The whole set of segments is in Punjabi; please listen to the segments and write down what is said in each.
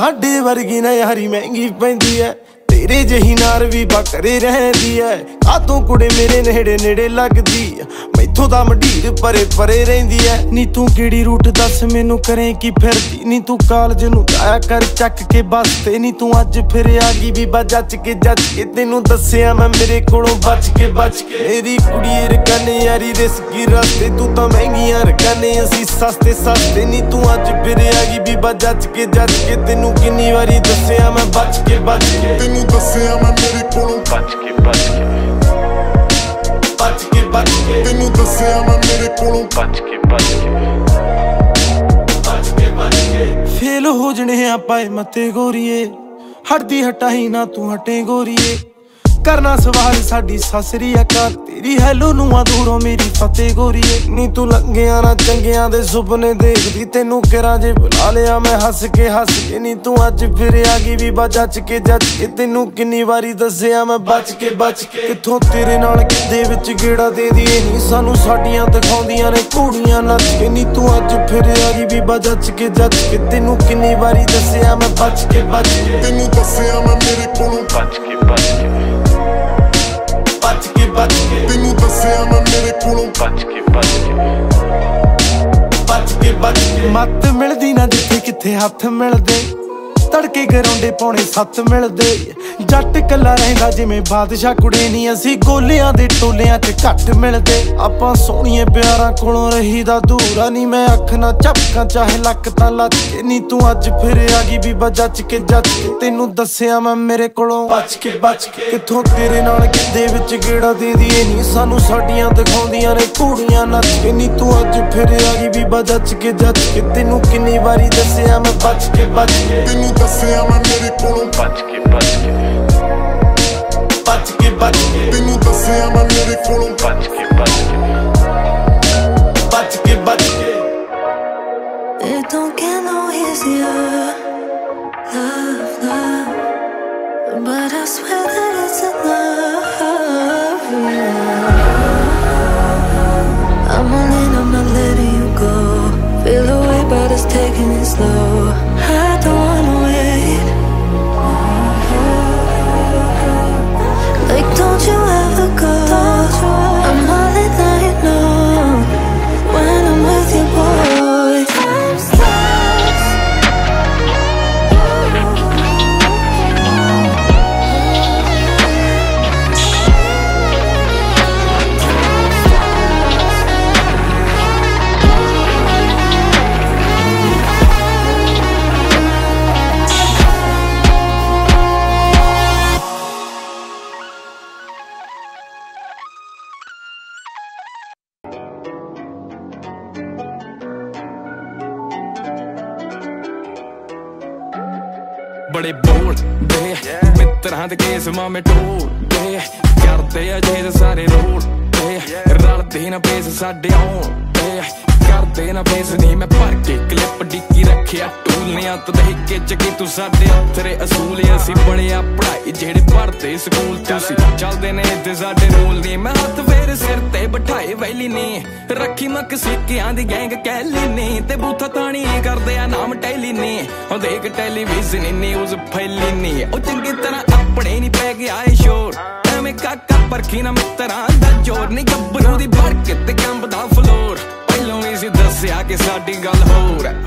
ਸਾਡੇ ਵਰਗੀ ਨਾ ਯਾਰੀ ਮਹਿੰਗੀ ਪੈਂਦੀ ਐ तेरे जही नार भी बकरे रहती है कातों कुड़े मेरे नेड़े नेड़े लगदी मैथों दा मंडीर परे परे रहिंदी है नी तू किहड़ी रूट दस मैनू करें की फिरदी नी तू कालज नू जाया कर चक के बस ते नी तू अज फिर आ गई बीबा जच के तेनू दस्सिया मैं मेरे कोलों बच के मेरी कुड़ी रकाने यारी रिस्की रस्ते तू तां महंगियां रकाने असी सस्ते सस्ते नी तू अज फिर आ गई बीबा जच के तेनू किन्नी वारी दस्सिया मैं बच के तेनू दस्सिया मैं मेरे कोलों बच के तेनू दस्सिया मैं मेरे कोलों बच के फेल हो जने आपाए मते गोरीए हटदी हटाई ना तू हटे गोरीए करना सवाल साडी ससरी अकाल तेरी हैलो नूआ दूरों मेरी फतेह गोरीए नी तू लंघिया ना चंगिया दे सुपने देखदी तेनू किरा जे बुला लिया मैं हस के नी तू अज फिर आ गई बीबा जच के तेनू किन्नी वारी दस्सिया मैं बच के किथों तेरे नाल किदे विच गेड़ा दे दिए नी सानू साडियां दिखाउंदियां ने घोड़ियां नच के नी तू अज फिर आ गई बीबा जच के तेनू किन्नी वारी दस्सिया मैं बच के तेनू दस्सिया मैं मेरे कोलों बच के तेनू दस्सिया मैं मेरे कोलों बच के मत मिलदी ना जिथे किथे हथ मिलदे तड़के गराउंडे पौने 7 मिलदे जट कला रहिंदा जिवें बादशाह कुड़े नी असी गोलियां दे टोलियां च घट मिलदे आपां सोहणिए प्यारां कोलों रहीदा दूरा नी मैं अख ना झपकां चाहे लक तां लच के नी तू अज फिर आ गई बीबा जच के तेनू दस्सिया मैं मेरे कोलों बच के किथों तेरे नाल किदे विच गेड़ा दे दिए नी सानू साडियां दिखाउंदियां ने घोड़ियां नच के नी तू अज फिर आ गई बीबा जच के तेनू किन्नी वारी दस्सिया मैं बच के तेनू दस्सिया मैं मेरे कोलों बच के तेनू दस्सिया मैं मेरे कोलों बच के It don't get no easier, love, but I swear that it's enough. I'm all in, I'm not letting you go. Feel away, but it's taking it slow. I don't wanna wait. Like, don't you ever go. I'm all in, now you know. When I'm with you, boy, time stops. बड़े बोलदे मित्रां दे केस मामे टोलदे करदे अजेज सारे रोलदे रलदे ना पेस साडे आउंदे करदे ना पेस नहीं मैं भर के क्लिप डिक्की रखिया टूलनियां तो दहिके च कि तू साडे अथरे असूल असी बड़िया पढ़ाई जेड़े पढ़दे स्कूल तुसी चलदे ने इत्थे साडे रूल नहीं मैं हत्थ फेर सिर ते बिठाए वैली नहीं रखी मक सिक्कियां दी गैंग कैली नहीं ते बूथा ताणी करदे आ नाम टैली नहीं ओ देख टेलीविजन न्यूज़ फैली नहीं ओ चंगी तरह अपने नहीं पै गया है शोर एवें काका परखी ना मित्रां दा जोर नहीं गब्बरू दी भड़क ते कंबदा फ्लोर पहलों ही सी दस्सिया कि साडी गल होर है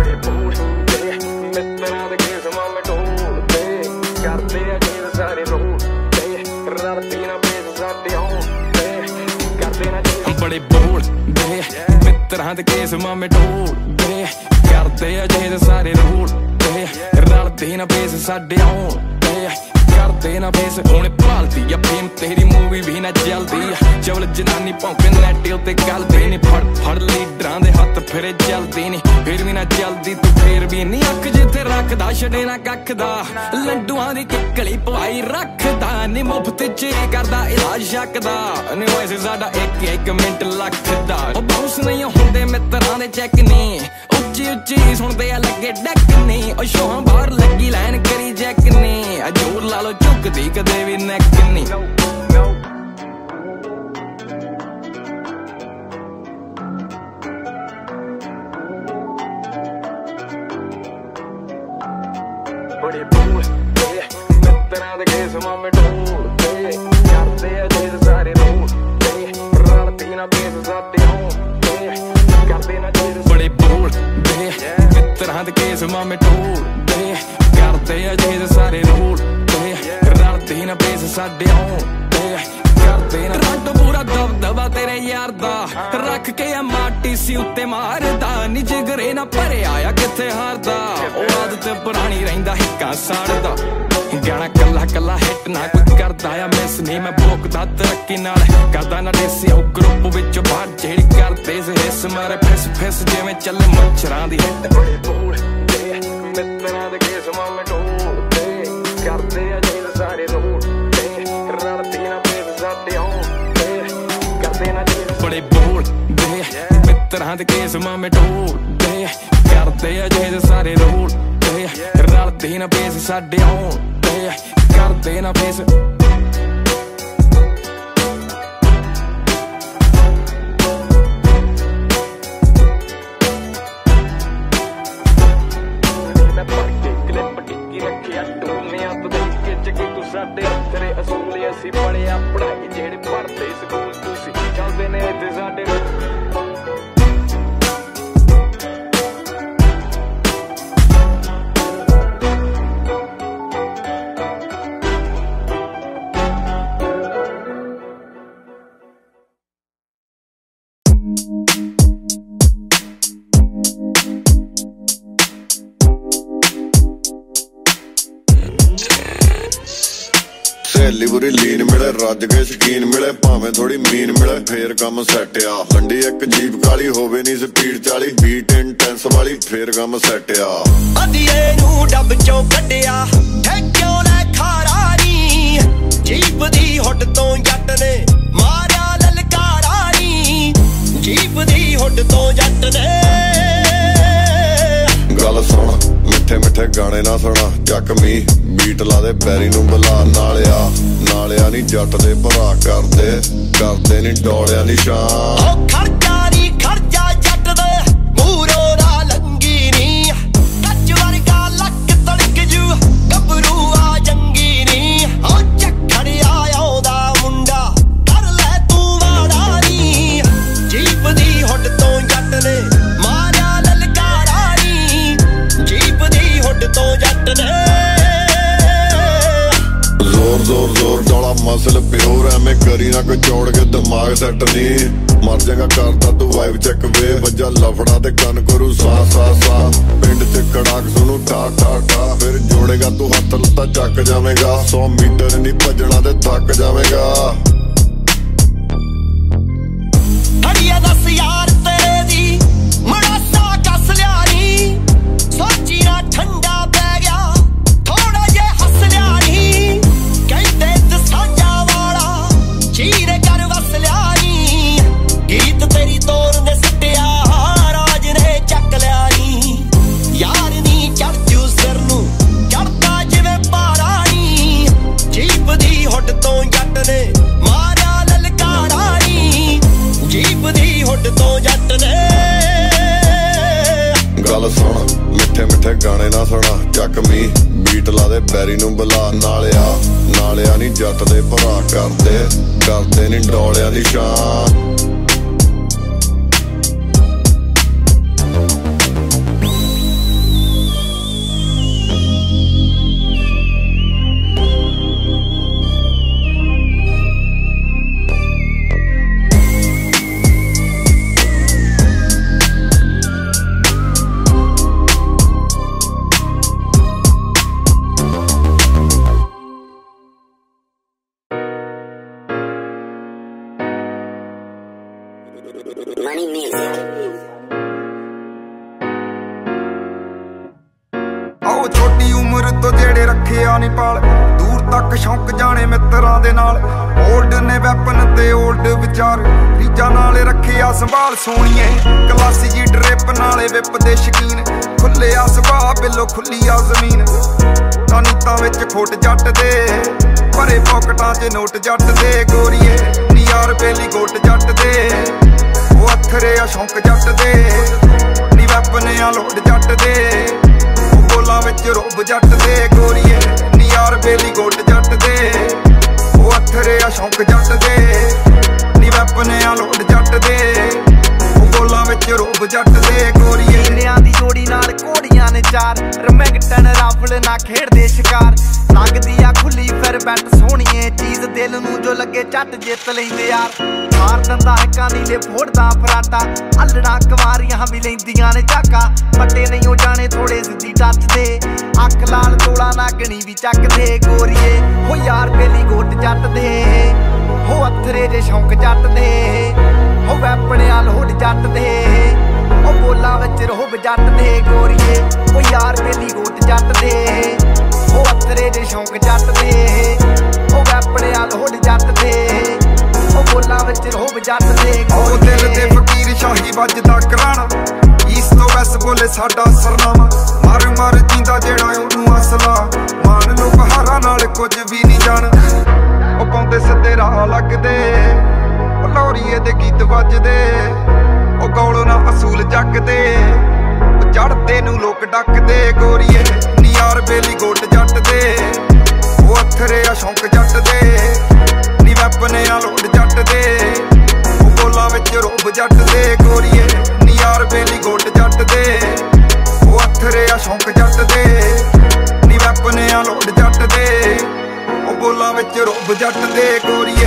मित्रां दे केस मामे टोलदे करदे अजेज सारे रोलदे रलदी ना पेस साडे आउंदे करदे ना बड़े बोलदे मित्रां दे केस मामे टोलदे करदे अजेज सारे रोलदे रलदी ना पेस साडे आउंदे करदे ना पेस हुण भालदी आ फेम तेरी मूवी भी ना चलदी चवल जनानी भौंके नैट उत्ते गलदी नी फड़ लीडरां दे हत्थ फिरे चलदी नी फिर भी ना चलदी तू फिर भी नी अख जिथे रखदा छड़े ना कख दा लड्डूआं दी किकली पवाई रखदा नी मुफ्त च करदा इलाज शक दा नी वैसे साडा एक मिंट लख दा ओ बाउंस नहीं हुंदे मित्रां दे चैक नी उच्ची उच्ची सुनदे आ लगे डक नी ओ शोहां बाहर लगी लाइन करी जैक नी जोर ला लो झुकदी कदे भी नैक नी ਮਾਮੇ ਢੋਲਦੇ ਕਰਦੇ ਆ ਜੇ ਸਾਰੇ ਰੋਲਦੇ ਰਲਦੀ ਨਾ ਬੇਸ ਸਾਡੇ ਆਉਂਦੇ ਕਰਦੇ ਨਾ ਜੇ ਬੜੇ ਬੋਲਦੇ ਮਿੱਤਰਾਂ ਦੇ ਕੇਸ ਮਾਮੇ ਢੋਲਦੇ ਕਰਦੇ ਆ ਜੇ ਸਾਰੇ ਰੋਲਦੇ ਰਲਦੀ ਨਾ ਬੇਸ ਸਾਡੇ ਆਉਂਦੇ ਕਰਦੇ ਨਾ ਰੱਟ ਪੂਰਾ ਦਬਦਬਾ ਤੇਰੇ ਯਾਰ ਦਾ ਰੱਖ ਕੇ ਆ ਮਾਟੀ ਸੀ ਉੱਤੇ ਮਾਰਦਾ ਨੀ ਜਿਗਰੇ ਨਾ ਭਰਿਆ ਆ ਕਿੱਥੇ ਹਾਰਦਾ ਉਹ ਆਦਤ ਪੁਰਾਣੀ ਰਹਿੰਦਾ ਹਿੱਕਾ ਸਾੜਦਾ ਗਾਣਾ ਕੱਲਾ ਕੱਲਾ ਹਿੱਟ ਨਾ ਕੋਈ ਕਰਦਾ ਆ ਮਿਸ ਨਹੀਂ ਮੈਂ ਭੋਗਦਾ ਤਰੱਕੀ ਨਾਲ ਕਰਦਾ ਨਾ ਦੇਸੀ ਉਹ ਗਰੁੱਪ ਵਿੱਚ ਬਾਹਰ ਜਿਹੜੀ ਕਰਦੇ ਸੀ ਹਿੱਸ ਮਾਰੇ ਫਿਸ ਫਿਸ ਜਿਵੇਂ ਚੱਲੇ ਮੱਛਰਾਂ ਦੀ ਹਿੱਟ ਬੜੇ ਬੋਲਦੇ ਮਿੱਤਰਾਂ ਦੇ ਕੇਸ ਮਾਮੇ ਢੋਲਦੇ ਕਰਦੇ ਆ ਜੇ ਸਾਰੇ ਰੋਲਦੇ ਰਲਦੀ ਨਾ ਬੇਸ ਸਾਡੇ ਆਉਂਦੇ ਕਰਦੇ ਨਾ ਜੇ ਬੜੇ ਬੋਲਦੇ ਮਿੱਤਰਾਂ ਦੇ ਕੇਸ ਮਾਮੇ ਢੋਲਦੇ ਕਰਦੇ ਆ ਜੇ ਸਾਰੇ ਰੋਲਦੇ ਰਲਦੀ ਨਾ ਬੇਸ ਸਾਡੇ ਆਉਂਦੇ ਕਰਦੇ ਨਾ ਬੇਸ ਸਾਡੇ ਤੇਰੇ ਅਸੂਲ ਅਸੀਂ ਪੜਿਆ ਪੜਾਈ ਜਿਹੜੇ ਪੜਦੇ ਸਕੂਲ ਤੁਸੀਂ ਚੱਲਦੇ ਨੇ ਇੱਥੇ ਸਾਡੇ ਸਹੇਲੀ ਬੁਰੀ ਲੀਨ ਮਿਲੇ ਰੱਜ ਕੇ ਸ਼ਕੀਨ ਮਿਲੇ ਭਾਵੇਂ ਥੋੜੀ ਮੀਨ ਮਿਲੇ ਫੇਰ ਕੰਮ ਸੈੱਟ ਆ ਲੰਡੀ ਇੱਕ ਜੀਪ ਕਾਲੀ ਹੋਵੇ ਨੀ ਸਪੀਡ 40 ਬੀਟ ਇੰਟੈਂਸ ਵਾਲੀ ਫੇਰ ਕੰਮ ਸੈੱਟ ਆ ਅਧੀਏ ਨੂੰ ਡੱਬ ਚੋਂ ਕੱਢਿਆ ਠੇਕਿਓ ਲੈ ਖਾਰਾ ਨੀ ਜੀਪ ਦੀ ਹੁੱਡ ਤੋਂ ਜੱਟ ਨੇ ਮਾਰਿਆ ਲਲਕਾਰਾ ਨੀ ਜੀਪ ਦੀ ਹੁੱਡ ਤੋਂ ਜੱਟ ਨੇ ਗੱਲ ਸੁਣ ਮਿੱਠੇ ਮਿੱਠੇ ਗਾਣੇ ਨਾ ਸੁਣਾ ਚੱਕਮੀ ਬੀਟ ਲਾ ਦੇ ਬੈਰੀ ਨੂੰ ਬੁਲਾ ਨਾਲਿਆ ਨੀ ਜੱਟ ਦੇ ਭਰਾ ਕਰਦੇ ਨੀ ਡੋਲਿਆਂ ਦੀ ਸ਼ਾਨ ਓ ਖਰਜਾ ਜੱਟ ਦੇ ਮੂਰੋਂ ਨਾ ਲੰਗੀ ਨੀ ਕੱਚ ਵਰਗਾ ਲੱਕ ਤੜਕ ਜੂ ਗੱਭਰੂ ਆ ਜੰਗੀ ਨੀ ਓ ਝੱਖੜਿਆ ਆਉਂਦਾ ਮੁੰਡਾ ਕਰ ਲੈ ਤੂੰ ਵਾੜਾ ਨੀ ਜੀਪ ਦੀ ਹੁੱਡ ਤੋਂ ਜੱਟ ਨੇ ਮਾਰਿਆ ਲਲਕਾਰਾ ਨੀ ਜੀਪ ਦੀ ਹੁੱਡ ਤੋਂ ਜੱਟ ਨੇ ਜ਼ੋਰ ਡੋਲਾ ਮਸਲ ਪਿਓਰ ਐਵੇਂ ਕਰੀ ਨਾ ਕੋਈ ਚੋੜ ਕੇ ਦਿਮਾਗ ਸੈੱਟ ਨਹੀਂ ਮਰ ਜਾਗਾ ਕਰਦਾ ਤੂੰ ਵਾਈਬ ਚੱਕ ਵੇ ਵੱਜਾ ਲਫੜਾ ਤੇ ਕੰਨ ਕਰੂ ਸਾ ਪਿੰਡ ਚ ਕੜਾਕ ਸੁਣੂ ਠਾ ਫਿਰ ਜੋੜੇਗਾ ਤੂੰ ਹੱਥ ਲੱਤਾਂ ਚੱਕ ਜਾਵੇਂਗਾ 100 ਮੀਟਰ ਨਹੀਂ ਭੱਜਣਾ ਤੇ ਥੱਕ ਜਾਵੇਂਗਾ ਹੜੀਆ ਦੱਸ ਯਾਰ ਤੇਰੇ ਦੀ ਮੜਾਸਾ ਕੱਸ ਲਿਆ ਨੀ ਸੋਚੀ ਨਾ ਠੰਡਾ ਪੈ ਗਿਆ ਥੋੜਾ ਜੇ ਹੱਸ ਲਿਆ ਨੀ ਕਹਿੰਦੇ ਦਸਾਂਜਾ ਵਾਲਾ ਚੀਰੇ ਕਰ ਵਸ ਲਿਆ ਨੀ ਗੀਤ ਤੇਰੀ ਤੋਰ ਨੇ ਸਿੱਟਿਆ ਰਾਜ ਨੇ ਚੱਕ ਲਿਆ ਨੀ ਯਾਰ ਨੀ ਚੜ ਜੂ ਸਿਰ ਨੂੰ ਚੜਦਾ ਜਿਵੇਂ ਪਾਰਾ ਨੀ ਜੀਪ ਦੀ ਹੁੱਡ ਤੋਂ ਜੱਟ ਨੇ ਮਾਰਿਆ ਲਲਕਾਰਾ ਨੀ ਜੀਪ ਦੀ ਹੁੱਡ ਤੋਂ ਜੱਟ ਨੇ ਗੱਲ ਸੁਣ ਮਿੱਠੇ ਮਿੱਠੇ ਗਾਣੇ ਨਾ ਸੁਣਾ ਚੱਕਮੀ ਬੀਟ ਲਾ ਦੇ ਬੈਰੀ ਨੂੰ ਬੁਲਾ ਨਾਲਿਆ ਨੀ ਜੱਟ ਦੇ ਭਰਾ ਕਰਦੇ ਨੀ ਡੋਲਿਆਂ ਦੀ ਸ਼ਾਨ Money music. ਆਓ ਛੋਟੀ ਉਮਰ ਤੋਂ ਜਿਹੜੇ ਰੱਖਿਆ ਨੀ ਪਾਲ ਦੂਰ ਤੱਕ ਸ਼ੌਂਕ ਜਾਣੇ ਮਿੱਤਰਾਂ ਦੇ ਨਾਲ ਓਲਡ ਨੇ ਵੈਪਨ ਤੇ ਓਲਡ ਵਿਚਾਰ ਰੀਜਾਂ ਨਾਲ ਰੱਖਿਆ ਸੰਭਾਲ ਸੋਣੀਏ ਕਲਾਸੀ ਜੀ ਡ੍ਰਿਪ ਨਾਲੇ ਵਿਪ ਦੇ ਸ਼ਕੀਨ ਖੁੱਲਿਆ ਸੁਭਾਅ ਬਿੱਲੋ ਖੁੱਲੀ ਆ ਜ਼ਮੀਨ ਤਾਂ ਨੀਤਾਂ ਵਿੱਚ ਖੋਟ ਜੱਟ ਦੇ ਭਰੇ ਪੌਕਟਾਂ 'ਚ ਨੋਟ ਜੱਟ ਦੇ ਗੋਰੀਏ ਨੀ ਯਾਰ ਬੇਲੀ ਗੋਟ ਜੱਟ ਦੇ ਉਹ ਅੱਖਰੇ ਆ ਸ਼ੌਂਕ ਜੱਟ ਦੇ ਨੀ ਵੈਪਨ ਆ ਲੋਡ ਜੱਟ ਦੇ ਉਹ ਬੋਲਾਂ ਵਿੱਚ ਰੁੱਬ ਜੱਟ ਦੇ ਗੋਰੀਏ ਨੀ ਯਾਰ ਬੇਲੀ ਗੋਟ ਜੱਟ ਦੇ ਵੱਖਰੇ ਆ ਸ਼ੌਂਕ ਜੱਟ ਦੇ ਨੀ ਵੈਪਨ ਆ ਲੋਡ ਜੱਟ ਦੇ ਉਹ ਬੋਲਾਂ ਵਿੱਚ ਰੋਬ ਜੱਟ ਦੇ ਗੋਰੀਏ ਹੀਰਿਆਂ ਦੀ ਜੋੜੀ ਨਾਲ ਘੋੜੀਆਂ ਨੇ ਚਾਰ ਰਮੈਂਗਟਨ ਰਾਫਲ ਨਾ ਖੇਡਦੇ ਸ਼ਿਕਾਰ ਲੱਗਦੀ ਆ ਖੁੱਲੀ ਫਿਰ ਬੈਟ ਸੋਹਣੀਏ ਚੀਜ਼ ਦਿਲ ਨੂੰ ਜੋ ਲੱਗੇ ਝੱਟ ਜਿੱਤ ਲੈਂਦੇ ਯਾਰ ਮਾਰ ਦਿੰਦਾ ਹੱਕਾਂ ਨੀਲੇ ਫੋੜਦਾ ਫਰਾਟਾ ਅਲੜਾ ਕੁਵਾਰੀਆਂ ਵੀ ਲੈਂਦੀਆਂ ਨੇ ਝਾਕਾ ਪੱਟੇ ਨਹੀਂ ਉਹ ਜਾਣੇ ਥੋੜੇ ਸਿੱਧੀ ਟੱਚ ਦੇ ਅੱਖ ਲਾਲ ਤੋਲਾ ਨਾਗਣੀ ਵੀ ਚੱਕਦੇ ਗੋਰੀਏ ਹੋ ਯਾਰ ਬੇਲੀ ਗੋਟ ਜੱਟ ਦੇ ਹੋ ਅਥਰੇ ਜੇ ਸ਼ੌਂਕ ਜੱਟ ਦੇ ਹੋ ਵੈਪਣਿਆ ਲੋਡ ਜੱਟ ਦੇ ਉਹ ਬੋਲਾਂ ਵਿੱਚ ਰੋਬ ਜੱਟ ਦੇ ਗੋਰੀਏ ਉਹ ਯਾਰ ਬੇਲੀ ਗੋਟ ਜੱਟ ਦੇ ਉਹ ਅਥਰੇ ਜੇ ਸ਼ੌਂਕ ਜੱਟ ਦੇ ਉਹ ਵੈਪਣਿਆ ਲੋਡ ਜੱਟ ਦੇ ਉਹ ਬੋਲਾਂ ਵਿੱਚ ਰੋਬ ਜੱਟ ਦੇ ਉਹ ਦਿਲ ਦੇ ਫਕੀਰ ਸ਼ਾਹੀ ਵੱਜਦਾ ਕਰਾਣਾ ਈਸਟ ਤੋਂ ਵੈਸਟ ਬੋਲੇ ਸਾਡਾ ਸਰਨਾਮਾ ਮਰ ਮਰ ਜਿੰਦਾ ਜਿਹੜਾ ਉਹਨੂੰ ਅਸਲਾ ਮਾਨ ਲੋ ਬਹਾਰਾਂ ਨਾਲ ਕੁਝ ਵੀ ਨਹੀਂ ਜਾਣ ਉਹ ਪਾਉਂਦੇ ਸਿੱਧੇ ਰਾਹ ਲੱਗਦੇ ਉਹ ਲੋਰੀਏ ਦੇ ਗੀਤ ਵੱਜਦੇ ਉਹ ਗੌਲੋਂ ਨਾ ਅਸੂਲ ਜੱਗਦੇ ਉਹ ਚੜਦੇ ਨੂੰ ਲੋਕ ਡੱਕਦੇ ਗੋਰੀਏ ਨੀ ਯਾਰ ਬੇਲੀ ਗੋਟ ਜੱਟ ਦੇ ਉਹ ਅਥਰੇ ਆ ਸ਼ੌਂਕ ਜੱਟ ਦੇ ਨੀ ਵੈਪਨ ਆ ਲੋਡ ਜੱਟ ਦੇ ਉਹ ਬੋਲਾਂ ਵਿੱਚ ਰੋਬ ਜੱਟ ਦੇ ਗੋਰੀਏ ਨੀ ਯਾਰ ਬੇਲੀ ਗੋਟ ਜੱਟ ਦੇ ਉਹ ਅਥਰੇ ਆ ਸ਼ੌਂਕ ਜੱਟ ਦੇ ਨੀ ਵੈਪਨ ਆ ਲੋਡ ਜੱਟ ਦੇ ਉਹ ਬੋਲਾਂ ਵਿੱਚ ਰੋਬ ਜੱਟ ਦੇ ਗੋਰੀਏ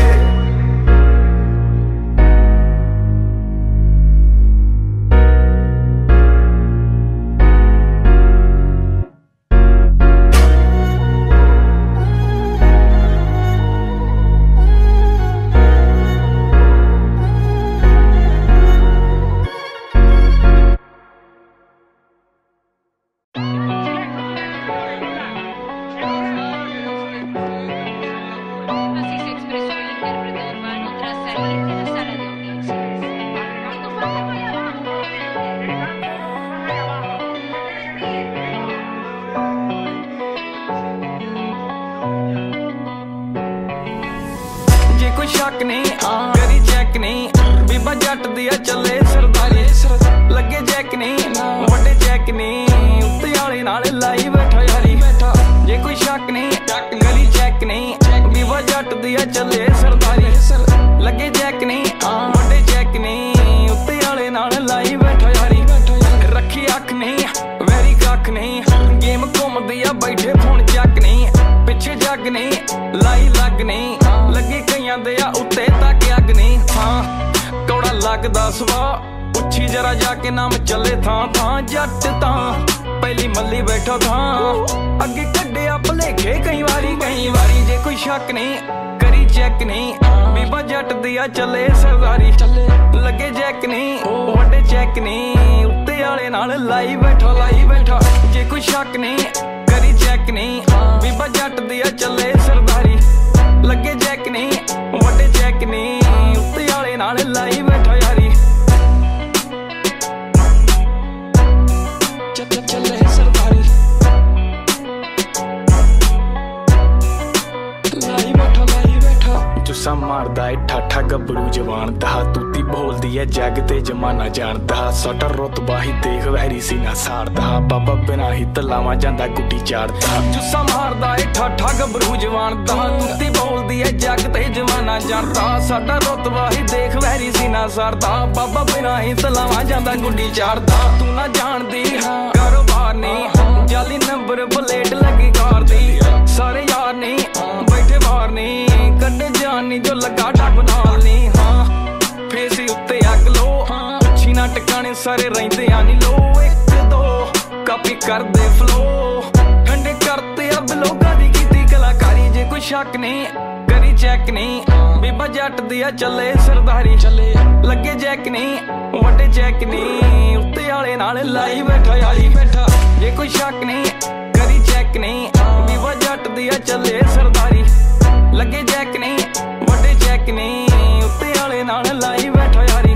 ਜਾਂਦਾ ਗੁੱਡੀ ਚਾੜਦਾ ਜੁੱਸਾ ਮਾਰਦਾ ਏ ਠਾਠਾ ਗੱਭਰੂ ਜਵਾਨ ਦਾ ਤੁੱਤੀ ਬੋਲਦੀ ਏ ਜੱਗ ਤੇ ਜਵਾਨਾ ਜਾਣਦਾ ਸਾਡਾ ਰੁਤਬਾ ਹੀ ਦੇਖ ਵੈਰੀ ਸੀਨਾ ਸਰਦਾ ਬਾਬਾ ਬਿਨਾ ਹੀ ਤਲਾਵਾ ਜਾਂਦਾ ਗੁੱਡੀ ਚਾੜਦਾ ਤੂੰ ਨਾ ਜਾਣਦੀ ਕਾਰੋਬਾਰ ਨਹੀਂ ਜਾਲੀ ਨੰਬਰ ਪਲੇਟ ਲੱਗੀ ਕਾਰ ਦੀ ਸਾਰੇ ਯਾਰ ਨਹੀਂ ਬੈਠੇ ਬਾਹਰ ਨਹੀਂ ਕੱਢੇ ਜਾਨੀ ਜੋ ਲੱਗਾ ਡੱਬ ਨਾਲ ਨਹੀਂ ਹਾਂ ਫੇਸੀ ਉੱਤੇ ਅੱਗ ਲੋ ਪੁੱਛੀ ਨਾ ਟਿਕਾਣੇ ਸਾਰੇ ਰਹਿੰਦੇ ਆ ਨੀ ਲੋ ਇੱਕ ਦੋ ਕਾਪੀ ਕਰਦੇ ਫਲੋ ਠੰਡੇ ਕਰਤੇ ਅਬ ਲੋਕਾਂ ਦੀ ਕੀਤੀ ਕਲਾਕਾਰੀ ਜੇ ਕੋਈ ਸ਼ੱਕ ਨਹੀਂ ਕਰੀ ਚੈੱਕ ਨਹੀਂ ਬੀਬਾ ਜੱਟ ਦੀ ਆ ਚੱਲੇ ਸਰਦਾਰੀ ਚੱਲੇ ਲੱਗੇ ਜੈਕ ਨਹੀਂ ਵੱਡੇ ਚੈੱਕ ਨਹੀਂ ਉੱਤੇ ਵਾਲੇ ਨਾਲ ਲਾਈ ਬੈਠਾ ਯਾਰੀ ਬੈਠਾ ਜੇ ਕੋਈ ਸ਼ੱਕ ਨਹੀਂ ਕਰੀ ਚੈੱਕ ਨਹੀਂ ਬੀਬਾ ਜੱਟ ਦੀ ਆ ਚੱਲੇ ਸਰਦਾਰੀ ਲੱਗੇ ਜੈਕ ਨਹੀਂ ਵੱਡੇ ਚੈੱਕ ਨਹੀਂ ਉੱਤੇ ਵਾਲੇ ਨਾਲ ਲਾਈ ਬੈਠਾ ਯਾਰੀ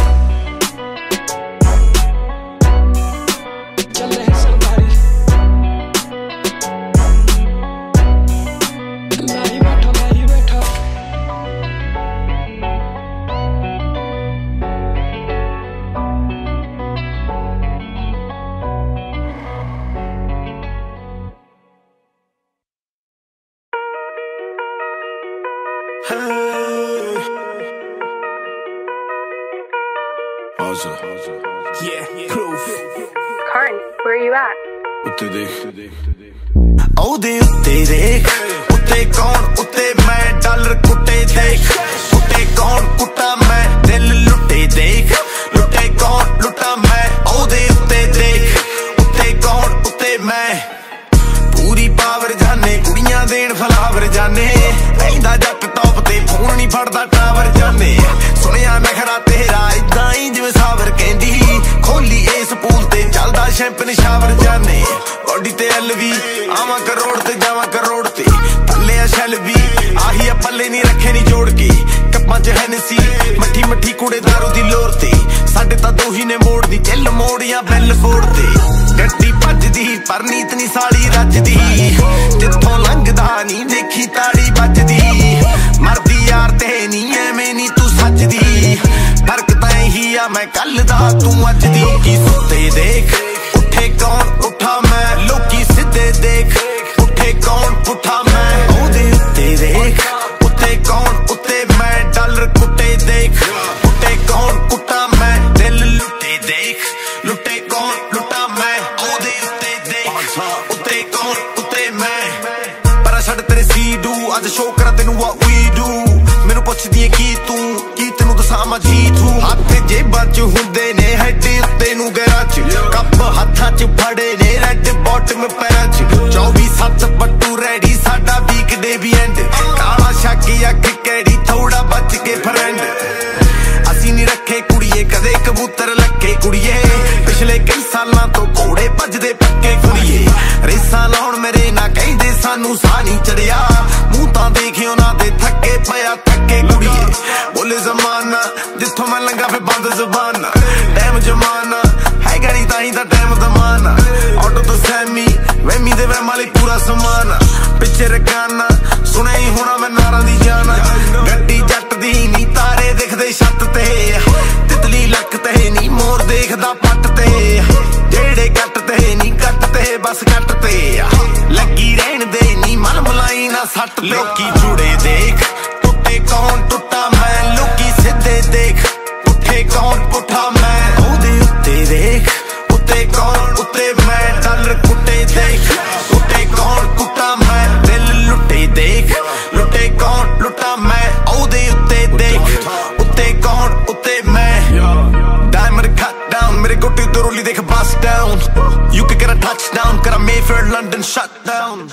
ਚੱਲੇ ਸਰਦਾਰੀ ਲਾਈ ਬੈਠਾ ਲਾਈ ਬੈਠਾ Karn, where are you at? ਉੱਤੇ ਉੱਤੇ ਦੇਖ ਉੱਤੇ ਕੌਣ ਉੱਤੇ ਮੈਂ ਡਾਲਰ ਕੁੱਟੇ ਦੇਖ ਉੱਤੇ ਕੌਣ ਕੁੱਟਾ ਮੈਂ ਦਿਲ ਲੁੱਟੇ ਦੇਖ ਲੁੱਟੇ ਕੌਣ ਲੁੱਟਾ ਮੈਂ ਉਹਦੇ ਉੱਤੇ ਦੇਖ ਉੱਤੇ ਕੌਣ ਉੱਤੇ ਮੈਂ ਪੂਰੀ ਪਾਵਰ ਜਾਨੇ ਕੁੜੀਆਂ ਦੇਣ ਫਲਾਵਰ ਜਾਨੇ ਕਹਿੰਦਾ ਜੱਟ ਟੌਪ ਤੇ ਫੋਨ ਨਹੀਂ ਫੜਦਾ ਟਾਵਰ ਜਾਨੇ ਸੁਣਿਆ ਨਖਰਾ ਤੇਰਾ ਇਦਾਂ ਹੀ ਜਿਵੇਂ ਸਾਵਰ ਕਹਿੰਦੀ ਖੋਲੀ ਇਸ ਪੂਲ ਤੇ ਚੱਲਦਾ ਸ਼ੈਂਪਨ ਸ਼ਾਵਰ ਜਾਨੇ ਬੋਡੀ ਤੇ ਐਲਵੀ ਆਵਾਂ ਕਰੋੜ ਤੇ ਜਾਵਾਂ ਕਰੋੜ ਤੇ ਥੱਲੇ ਆ ਸ਼ੈਲ ਵੀ ਆਹੀ ਆ ਪੱਲੇ ਨਹੀਂ ਰੱਖੇ ਨਹੀਂ ਜੋੜ ਕੇ ਕੱਪਾਂ 'ਚ ਹੈਨਸੀ ਮੱਠੀ ਮੱਠੀ ਕੁੜੇ ਦਾਰੂ ਦੀ ਲੋਰ ਤੇ ਸਾਡੇ ਤਾਂ ਦੋਹੀ ਨੇ ਮੋੜਦੀ ਚੱਲ ਮੋੜੀਆਂ ਬੈਲ ਫੋੜ ਤੇ ਗੱਡੀ ਭੱਜਦੀ ਪਰ ਨੀਤ ਨੀ ਸਾਲੀ ਰੱਜਦੀ ਜਿੱਥੋਂ ਲੰਘਦਾ ਨਹੀਂ ਦੇਖੀ ਤਾੜੀ ਵੱਜਦੀ ਮਰਦੀ ਯਾਰ ਤੇ ਨਹੀਂ ਐਵੇਂ ਨੀ ਤੂੰ ਸੱਜਦੀ ਫਰਕ ਤਾਂ ਇਹੀ ਆ ਮੈਂ ਕੱਲ ਦਾ ਤੂੰ ਅੱਜ ਦੀ ਕੀ ਸੁੱਤੇ ਦੇਖ ਉੱਠੇ ਕੌਣ ਉੱਠਾ ਮੈਂ ਲੋਕੀ ਸਿੱਧੇ ਦੇਖ ਉੱਠੇ ਕੌਣ ਉੱਠਾ ਮੈਂ ਉਹਦੇ ਉੱਤੇ ਦੇਖ ਉੱਤੇ ਕੌਣ ਉੱਤੇ ਮੈਂ ਡਾਲਰ ਕੁੱਟੇ ਦੇਖ ਉੱਤੇ ਕੌਣ ਕੁੱਟਾ ਮੈਂ ਦਿਲ ਲੁੱਟੇ ਦੇਖ ਲੁੱਟੇ ਕੌਣ ਲੁੱਟਾ ਮੈਂ ਉਹਦੇ ਉੱਤੇ ਦੇਖ ਉੱਤੇ ਕੌਣ ਉੱਤੇ ਮੈਂ ਪਰ ਛੱਡ ਤੇਰੇ ਸੀ ਡੂ ਅੱਜ ਸ਼ੋਅ ਕਰਾਂ ਤੈਨੂੰ what we do ਮੈਨੂੰ ਪੁੱਛਦੀ ਏ ਕੀ ਤੂੰ ਕੀ ਤੈਨੂੰ ਦੱਸਾਂ ਮੈਂ ਜੀ ਤੂੰ ਹੱਥ ਜੇਬਾਂ 'ਚ ਹੁੰਦੇ ਨੇ ਹੈਡ ਉੱਤੇ ਨੂੰ ਗੈਰਾਂ 'ਚ ਕੱਪ ਹੱਥਾਂ 'ਚ ਫੜੇ ਨੇ ਰੈੱਡ ਬੋਟਮ ਪੈਰਾਂ 'ਚ 24/7 ਪੱਟੂ ਰੈਡੀ ਸਾਡਾ ਵੀਕਡੇ ਵੀ ਐਂਡ ਕਾਲਾ ਸ਼ੱਕੀ ਅੱਖ ਕਿਹੜੀ ਥੋੜਾ ਬਚ ਕੇ ਫਰੈਂਡ ਅਸੀਂ ਨਹੀਂ ਰੱਖੇ ਕੁੜੀਏ ਕਦੇ ਕਬੂਤਰ ਲੱਗੇ ਕੁੜੀਏ ਪਿਛਲੇ ਕਈ ਸਾਲਾਂ ਤੋਂ ਘੋੜੇ ਭੱਜਦੇ ਪੱਕੇ ਕੁੜੀਏ ਰੇਸਾਂ ਲਾਉਣ ਮੇਰੇ ਨਾ ਕਹਿੰਦੇ ਸਾਨੂੰ ਸਾਹ ਨਹੀਂ ਚੜਿਆ ਮੂੰਹ ਤਾਂ ਦੇਖੇ ਉਹਨਾਂ ਦੇ ਥੱਕੇ ਪਿਆ ਥੱਕੇ ਕੁੜੀਏ ਬੋਲੇ ਜ਼ਮਾਨਾ ਜਿੱਥੋਂ ਮੈਂ ਲੰਘਾ ਫੇ ਬੰਦ ਜ਼ੁਬਾਨ ਟਾਈਮ ਜਮਾਨਾ ਹੈਗਾ ਨਹੀਂ ਤਾਂ ਹੀ ਤਾਂ ਟਾਈਮ ਦਮਾਨਾ ਆਟੋ ਤੋਂ ਸੈਮੀ ਵੈਮੀ ਦੇ ਵੈਮ ਵਾਲੀ ਪੂਰਾ ਸਮਾਨ ਪਿੱਛੇ ਰਕਾਨਾ ਸੁਣਿਆ ਹੀ ਹੋਣਾ ਮੈਂ ਨਾਰਾਂ ਦੀ ਜਾਨ ਗੱਡੀ ਜੱਟ ਦੀ ਨੀ ਤਾਰੇ ਦਿਖਦੇ ਛੱਤ ਤੇ ਤਿਤਲੀ ਲੱਕ ਤੇ ਨੀ ਮੋਰ ਦੇਖਦਾ ਪੱਟ ਤੇ ਜਿਹੜੇ ਕੱਟ ਤੇ ਨੀ ਕੱਟ ਤੇ ਬਸ ਕੱਟ ਤੇ ਲੱਗੀ ਰਹਿਣ ਦੇ ਨੀ ਮਨ ਮਲਾਈ ਨਾ ਸੱਟ ਲੋਕੀ ਜੁੜੇ ਦੇਖ ਟੁੱਟੇ ਕੌਣ ਟੁੱਟਾ ਮੈਂ ਲੋਕੀ ਸਿੱਧੇ ਦੇਖ ਉੱਠੇ ਕੌਣ ਪੁੱਠਾ ਮੈਂ ਉਹਦੇ ਉੱਤੇ ਦੇਖ ਉੱਤੇ ਕੌਣ ਉੱਤੇ ਮੈਂ ਡਾਲਰ ਕੁੱਟੇ ਦੇਖ ਉੱਤੇ ਕੌਣ ਕੁੱਟਾ ਮੈਂ ਦਿਲ ਲੁੱਟੇ ਦੇਖ ਲੁੱਟੇ ਕੌਣ ਲੁੱਟਾ ਮੈਂ ਉਹਦੇ ਉੱਤੇ ਦੇਖ ਉੱਤੇ ਕੌਣ ਉੱਤੇ ਮੈਂ Diamond cut down ਮੇਰੇ ਗੋਟੇ ਤੋਂ ਰੋਲੀ ਦੇਖ bust down You could get a touchdown ਕਰਾ Mayfair London shut down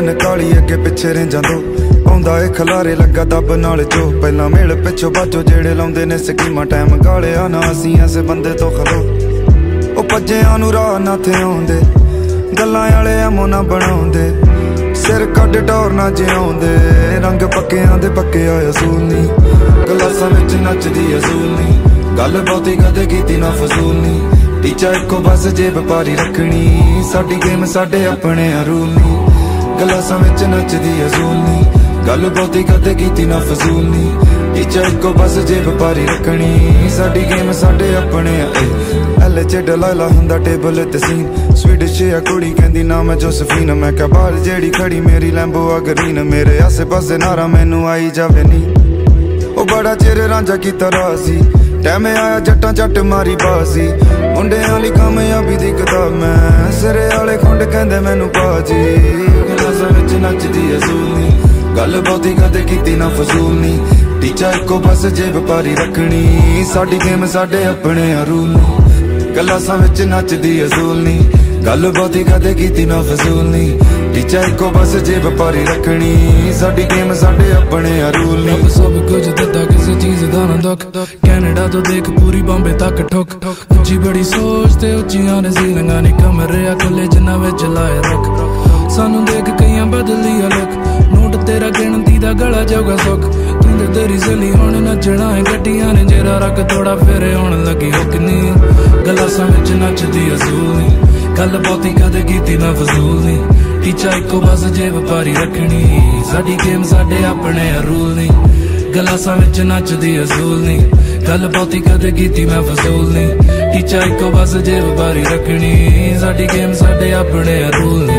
ਐਨ ਕਾਲੀ अगे पिछे रेंजां दो पाउंदा ए खलारे लगा दब नाल जो पहला मेल पिछो बाजो जेड़े लाउंदे ने स्कीमां टाइम गालिया ना असीं ऐसे बंदे तो खलो ओ भज्जिआं नूं राह ना थे आउंदे गल्लां वाले एमो ना बनाउंदे सिर कड टौर ना जिउंदे रंग पक्किआं दे पक्के आ असूल नी गलासां विच नचदी असूल नी गल बहुती कदे कीती ना फसूल नी टीचा इको बस जे व्यापारी रखनी साडी गेम साडे अपने रूल नी गलासां विच नचदी असूल नी गल बहुती कदे कीती ना फसूल नी टीचा इको बस जे व्यापारी रखनी साडी गेम साडे अपने एल च डलाला हुंदा टेबल ते सीन स्वीडिश आ कुड़ी कहंदी ना मैं जोसफीन मैं क्या बाल जेड़ी खड़ी मेरी लैंबो आ ग्रीन मेरे आसे पासे नारा मैनू आई जावे नी ओ बड़ा चिर रांझा कीता रासी टैम आया जट्टां जट मारी बासी मुंडियां ली कामयाबी दी किताब मैं सिरे वाले खुंड कहंदे मैनू पाजी गलासां विच नचदी असूल नी गल बहुती कदे कीती ना फसूल नी टीचा इको बस जे व्यापारी रखनी साडी गेम साडे अपने रूल नी गलासां विच नचदी असूल नी गल बहुती कदे कीती ना फसूल नी टीचा इको बस जे व्यापारी रखनी साडी गेम साडे अपने रूल नी सब कुछ दिता किसी चीज दा ना दुख कैनेडा तो देख पूरी बॉम्बे तक ठुक उच्ची बड़ी सोच ते उच्चियां ने सीलिंगां नी कमरे अकले जिन्ना विच लाए रख सानू देख कईयां बदली लुक नोट तेरा गिणती दा गला जाऊगा सुख तू ते तेरी सली हुण नचना है गड्डियां ने जेरा रख थोड़ा फेरे होण लगी हुकनी गलासां विच नचदी असूल नी गल बहुती कदे कीती ना फसूल नी टीचा इको बस जे व्यापारी रखनी साडी गेम साडे अपने रूल नी गलासां विच नचदी असूल नी गल बहुती कदे कीती ना फसूल नी टीचा इको बस जे व्यापारी रखनी साडी गेम साडे अपने रूल नी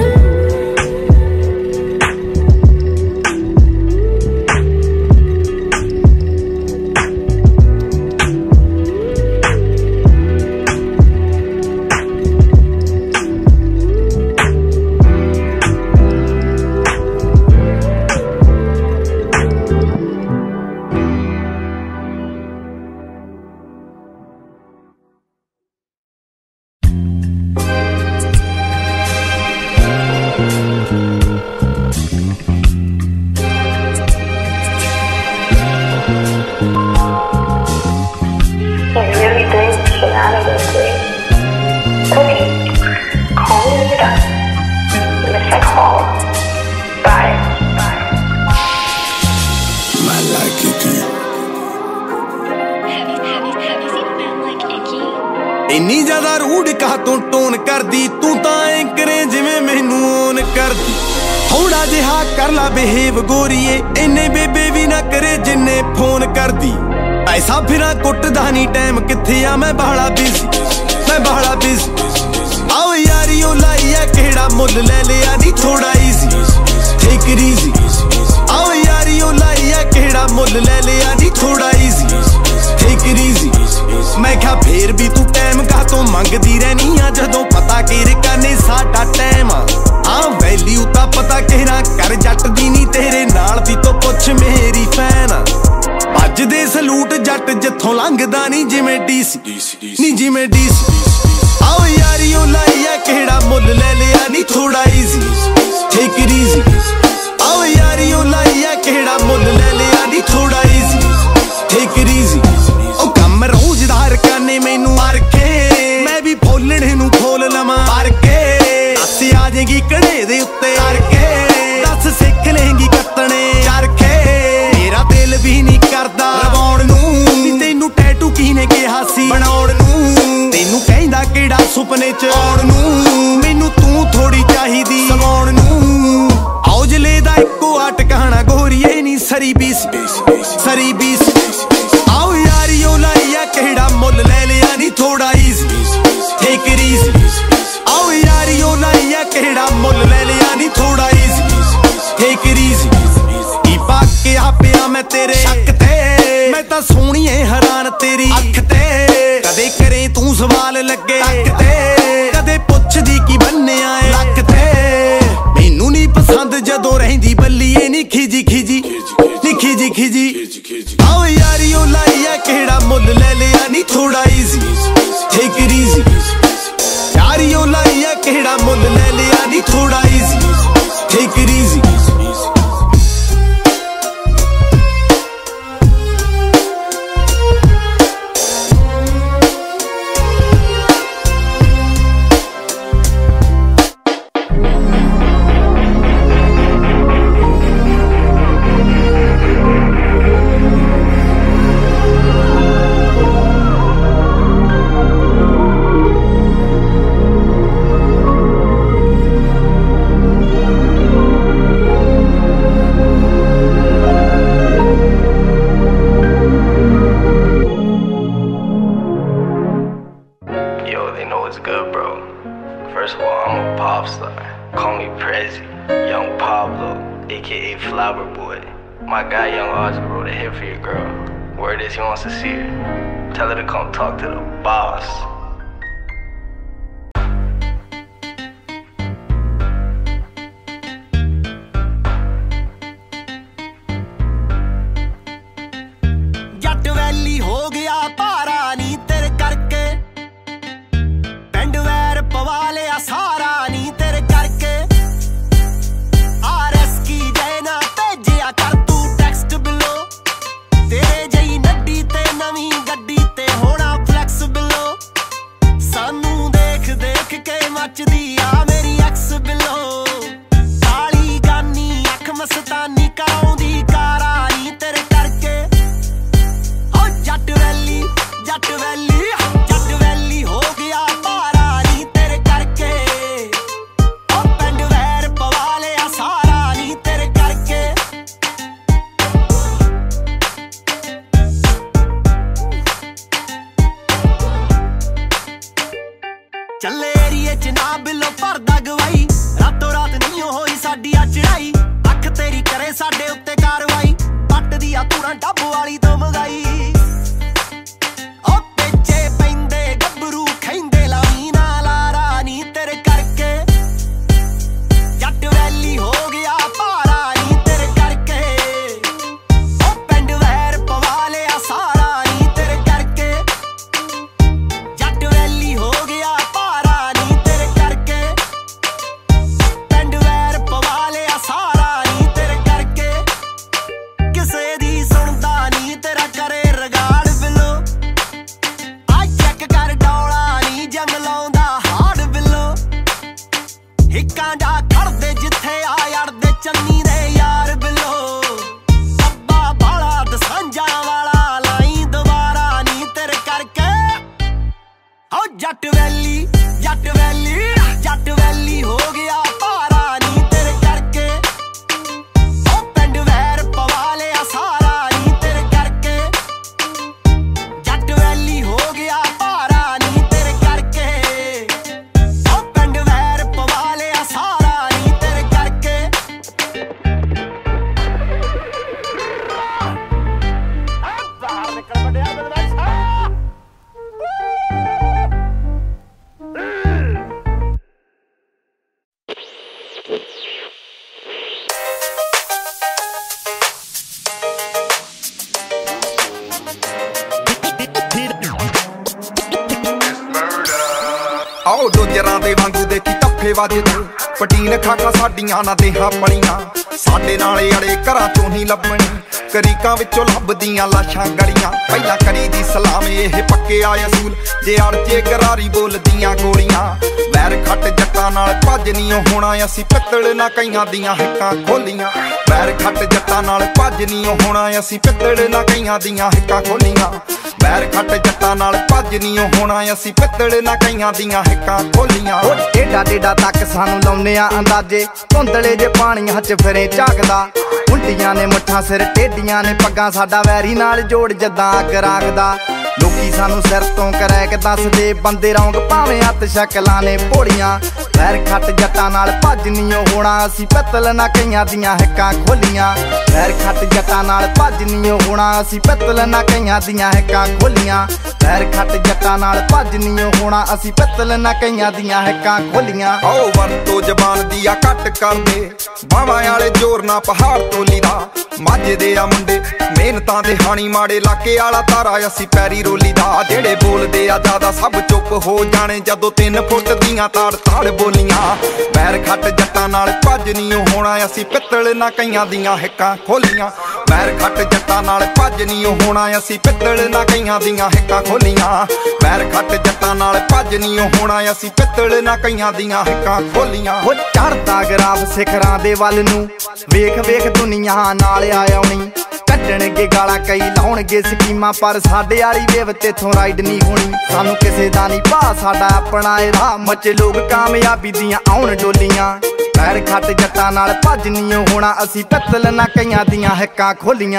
इन्नी ज्यादा रूड कहा तू टोन कर दी तू तां एंकरे जिवें मैनू ओन कर दी थोड़ा जिहा कर ला बिहेव गोरीए इन्ने बेबे भी ना करे जिन्ने फोन कर दी ऐसा फिरा कुटदा नी टाइम किथे आ मैं बड़ा बिजी आओ यारियो लाइया केड़ा मुल ले लिया नी थोड़ा इजी टेक इट इजी आओ यारियो लाइया केड़ा मुल ले लिया नी थोड़ा इजी टेक इट इजी मैं क्या फेर भी तू टाइम का तो मंगदी रहनी आ जदों पता केर करने साडा टाइम आ वैल्यू ता पता कहना कर जट दी नी तेरे नाल दी तो पुछ मेरी फैन अज दे सलूट जट जिथों लंघदा नी जिवें डीसी नी जिवें डीसी आओ यारियो लाइया केड़ा मुल ले लिया नी थोड़ा इजी टेक इट इजी आओ यारियो लाइया केड़ा मुल ले लिया नी थोड़ा इजी टेक इट इजी ओ कम रोजदार करने मैनू मार के मैं भी फोलने नू खोल लवां मार के दस आ जाएगी कड़े दे उत्ते करके दस सिख लेंगी कत्तने चरखे मेरा दिल भी नहीं करदा रवाउण नू तेनू टैटू कीने कहा सी बनाउण नू तेनू कहंदा केड़ा सुपने च आउण नू मैनू तू थोड़ी चाहिदी सवाउण नू औजले दा इक्को आ टकाना गोरीए नी सरी बीस आओ यारियो लाइया केड़ा मुल ले लिया नी थोड़ा इजी टेक इट इजी आओ यारियो लाइया केड़ा मुल ले लिया नी थोड़ा इजी टेक इट इजी ई पाके आपिया मैं तेरे शक ते मैं तां सोहणीए हैरान तेरी अख ते कदे करे तू सवाल लगे तक ते कदे पुछदी की बन्निया ए लक ते मैनू नी पसंद जदों रहिंदी बल्लीए नी खिजी आओ यारियो लाइया केड़ा मुल ले लिया नी थोड़ा इजी टेक इट इजी यारियो लाइया केड़ा मुल ले लिया नी थोड़ा easy take it easy pop star. Call me Prezi, Young Pablo, aka Flower Boy. My guy Young Oscar wrote a hit for your girl. Word is he wants to see her. Tell her to come talk to the boss. ਜੱਟ ਵੈਲੀ ਹੋ ਗਿਆ ਭਾਰਾ ਨੀ ਤੇਰੇ ਕਰਕੇ ਪਿੰਡ ਵੈਰ ਪਵਾ ਲਿਆ ਸਾਰਾ ਨੀ ਤੇਰੇ ਕਰਕੇ RS ਕੀ ਜੈ ਨਾ ਭੇਜਿਆ ਕਰ ਤੂੰ ਟੈਕਸਟ ਬਿਲੋ ਤੇਰੇ ਜਈ ਨੱਡੀ ਤੇ ਨਵੀਂ ਗੱਡੀ ਤੇ ਹੋਣਾ ਫਲੈਕਸ ਬਿਲੋ ਸਾਨੂੰ ਦੇਖ ਦੇਖ ਕੇ ਮੱਚਦੀ ਆ ਮੇਰੀ ਐਕਸ ਬਿਲੋ ਕਾਲੀ ਗਾਨੀ ਅੱਖ ਮਸਤਾਨੀ ਕਾਉਂਦੀ ਕਾਰਾ ਨੀ ਤੇਰੇ ਕਰਕੇ ਜੱਟ ਵੈਲੀ ਹੋ ਗਿਆ ਭਾਰਾ ਨੀ ਤੇਰੇ ਕਰਕੇ ਉਹ ਪਿੰਡ ਵੈਰ ਪਵਾ ਲਿਆ ਸਾਰਾ ਨੀ ਤੇਰੇ ਕਰਕੇ ਚੱਲੇ ਏਰੀਏ ਚ ਨਾ ਬਿੱਲੋ ਭਰਦਾ ਗਵਾਈ ਰਾਤੋਂ ਰਾਤ ਨਹੀਂ ਹੋਈ ਸਾਡੀ ਆ ਚੜਾਈ ਅੱਖ ਤੇਰੀ ਕਰੇ ਸਾਡੇ ਉੱਤੇ ਕਾਰਵਾਈ ਪੱਟ ਦੀ ਆ ਤੂਰਾਂ ਡੱਬ ਵਾਲੀ ਤੋਂ ਮੰਗਾਈ ਜੱਟ ਵੈਲੀ ਹੋ ਗਿਆ ਭਾਰਾ ਨੀ ਤੇਰੇ ਕਰਕੇ ਉਹ ਪਿੰਡ ਵੈਰ ਪਵਾ ਲਿਆ ਸਾਰਾ ਨੀ ਤੇਰੇ ਕਰਕੇ ਜੱਟ ਵੈਲੀ ਹੋ ਗਿਆ ਭਾਰਾ ਨੀ ਤੇਰੇ ਕਰਕੇ ਉਹ ਪਿੰਡ ਵੈਰ ਪਵਾ ਲਿਆ ਸਾਰਾ ਨੀ ਤੇਰੇ ਕਰਕੇ ਬਾਹਰ ਨਿਕਲ ਵੱਡਿਆ ਬਦਮਾਸ਼ਾ ਆਓ ਡੋਜਰਾਂ ਦੇ ਵਾਂਗੂ ਦੇਖੀ ਟੱਫੇ ਵੱਜਦੇ ਪਟੀਨ ਖਾਕਾਂ ਸਾਡੀਆਂ ਨਾ ਦੇਹਾਂ ਪਲੀਆਂ ਸਾਡੇ ਨਾਲੇ ਅੜੇ ਘਰਾਂ ਚੋਂ ਨਹੀਂ ਲੱਭਣੀ ਕਰੀਕਾਂ ਵਿੱਚੋਂ ਲੱਭਦੀਆਂ ਲਾਸ਼ਾਂ ਗਲੀਆਂ ਪਹਿਲਾਂ ਕਰੀ ਦੀ ਸਲਾਮ ਇਹ ਪੱਕੇ ਆ ਅਸੂਲ ਜੇ ਅੜਚੇ ਗਰਾਰੀ ਬੋਲਦੀਆਂ ਗੋਲੀਆਂ ਵੈਰ ਖੱਟ ਜੱਟਾਂ ਨਾਲ ਭੱਜ ਨਹੀਂ ਹੋਣਾ ਅਸੀਂ ਪਿੱਤਲ ਨਾ ਕਈਆਂ ਦੀਆਂ ਹਿੱਕਾਂ ਖੋਲੀਆਂ ਵੈਰ ਖੱਟ ਜੱਟਾਂ ਨਾਲ ਭੱਜ ਨਹੀਂ ਹੋਣਾ ਅਸੀਂ ਪਿੱਤਲ ਨਾ ਕਈਆਂ ਦੀਆਂ ਹਿੱਕਾਂ ਖੋਲੀਆਂ ਵੈਰ ਖੱਟ ਜੱਟਾਂ ਨਾਲ ਭੱਜ ਨਹੀਂ ਹੋਣਾ ਅਸੀਂ ਪਿੱਤਲ ਨਾ ਕਈਆਂ ਦੀਆਂ ਹਿੱਕਾਂ ਖੋਲੀਆਂ ਏਡਾ ਡੇਡਾ ਤੱਕ ਸਾਨੂੰ ਲਾਉਨੇ ਆ ਅੰਦਾਜ਼ੇ ਧੁੰਦਲੇ ਜੇ ਪਾਣੀਆਂ 'ਚ ਫਿਰੇ ਝਾਕਦਾ ਉਲਟੀਆਂ ਨੇ ਮੁੱਠਾਂ ਸਿਰ ਟੇਡੀਆਂ ਨੇ ਪੱਗਾਂ ਸਾਡਾ ਵੈਰੀ ਨਾਲ ਜੋੜ ਜਦਾਂ ਅੱਗ ਰਾਗਦਾ ਲੋਕੀ ਸਾਨੂੰ ਸਿਰ ਤੋਂ ਕਰੈਕ ਦੱਸਦੇ ਬੰਦੇ ਰੌਂਗ ਭਾਵੇਂ ਹੱਥ ਸ਼ਕਲਾਂ ਨੇ ਭੋਲੀਆਂ ਵੈਰ ਖੱਟ ਜੱਟਾਂ ਨਾਲ ਭੱਜ ਨਹੀਂ ਹੋਣਾ ਅਸੀਂ ਪਿੱਤਲ ਨਾ ਕਈਆਂ ਦੀਆਂ ਹਿੱਕਾਂ ਖੋਲੀਆਂ ਵੈਰ ਖੱਟ ਜੱਟਾਂ ਨਾਲ ਭੱਜ ਨਹੀਂ ਹੋਣਾ ਅਸੀਂ ਪਿੱਤਲ ਨਾ ਕਈਆਂ ਦੀਆਂ ਹਿੱਕਾਂ ਖੋਲੀਆਂ ਵੈਰ ਖੱਟ ਜੱਟਾਂ ਨਾਲ ਭੱਜ ਨਹੀਂ ਹੋਣਾ ਅਸੀਂ ਪਿੱਤਲ ਨਾ ਕਈਆਂ ਦੀਆਂ ਹਿੱਕਾਂ ਖੋਲੀਆਂ ਆਓ ਵਰਤੋ ਜ਼ਬਾਨ ਦੀ ਆ ਘੱਟ ਕਰਦੇ ਬਾਵਾਂ ਵਾਲੇ ਜ਼ੋਰ ਨਾ ਪਹਾੜ ਤੋਲੀ ਦਾ ਮਾਝੇ ਦੇ ਆ ਮੁੰਡੇ ਮਿਹਨਤਾਂ ਦੇ ਹਾਣੀ ਮਾੜੇ ਇਲਾਕੇ ਵਾਲਾ ਤਾਰਾ ਅਸੀਂ ਪੈਰੀ ਰੋਲੀ ਦਾ ਜਿਹੜੇ ਬੋਲਦੇ ਆ ਜ਼ਿਆਦਾ ਸਭ ਚੁੱਪ ਹੋ ਜਾਣੇ ਜਦੋਂ 3 ਫੁੱਟ ਦੀਆਂ ਤਾੜ ਤਾੜ ਬੋਲੀਆਂ ਵੈਰ ਖੱਟ ਜੱਟਾਂ ਨਾਲ ਭੱਜ ਨਹੀਂ ਹੋਣਾ ਅਸੀਂ ਪਿੱਤਲ ਨਾ ਕਈਆਂ ਦੀਆਂ ਹਿੱਕਾਂ ਖੋਲੀਆਂ ਵੈਰ ਖੱਟ ਜੱਟਾਂ ਨਾਲ ਭੱਜ ਨਹੀਂ ਹੋਣਾ ਅਸੀਂ ਪਿੱਤਲ ਨਾ ਕਈਆਂ ਦੀਆਂ ਹਿੱਕਾਂ ਖੋਲੀਆਂ ਵੈਰ ਖੱਟ ਜੱਟਾਂ ਨਾਲ ਭੱਜ ਨਹੀਂ ਹੋਣਾ ਅਸੀਂ ਪਿੱਤਲ ਨਾ ਕਈਆਂ ਦੀਆਂ ਹਿੱਕਾਂ ਖੋਲੀਆਂ ਉਹ ਚੜਦਾ ਗਰਾਫ ਸਿਖਰਾਂ ਦੇ ਵੱਲ ਨੂੰ ਵੇਖ ਵੇਖ ਦੁਨੀਆ ਨਾਲ ਆ ਆਉਣੀ ਕੱਢਣਗੇ ਗਾਲਾਂ ਕਈ ਲਾਉਣਗੇ ਸਕੀਮਾਂ ਪਰ ਸਾਡੇ ਵਾਲੀ ਵੇਵ ਤੇਥੋਂ ਰਾਈਡ ਨਹੀਂ ਹੋਣੀ ਸਾਨੂੰ ਕਿਸੇ ਦਾ ਨਹੀਂ ਭਾ ਸਾਡਾ ਆਪਣਾ ਇਹ ਰਾਹ ਮੱਚੇ ਲੋਕ ਕਾਮਯਾਬੀ ਦੀਆਂ ਆਉਣ ਡੋਲੀਆਂ ਵੈਰ ਖੱਟ ਜੱਟਾਂ ਨਾਲ ਭੱਜ ਨਹੀਂ ਹੋਣਾ ਅਸੀਂ ਪਿੱਤਲ ਨਾ ਕਈਆਂ ਦੀਆਂ ਹਿੱਕਾਂ ਖੋਲੀਆਂ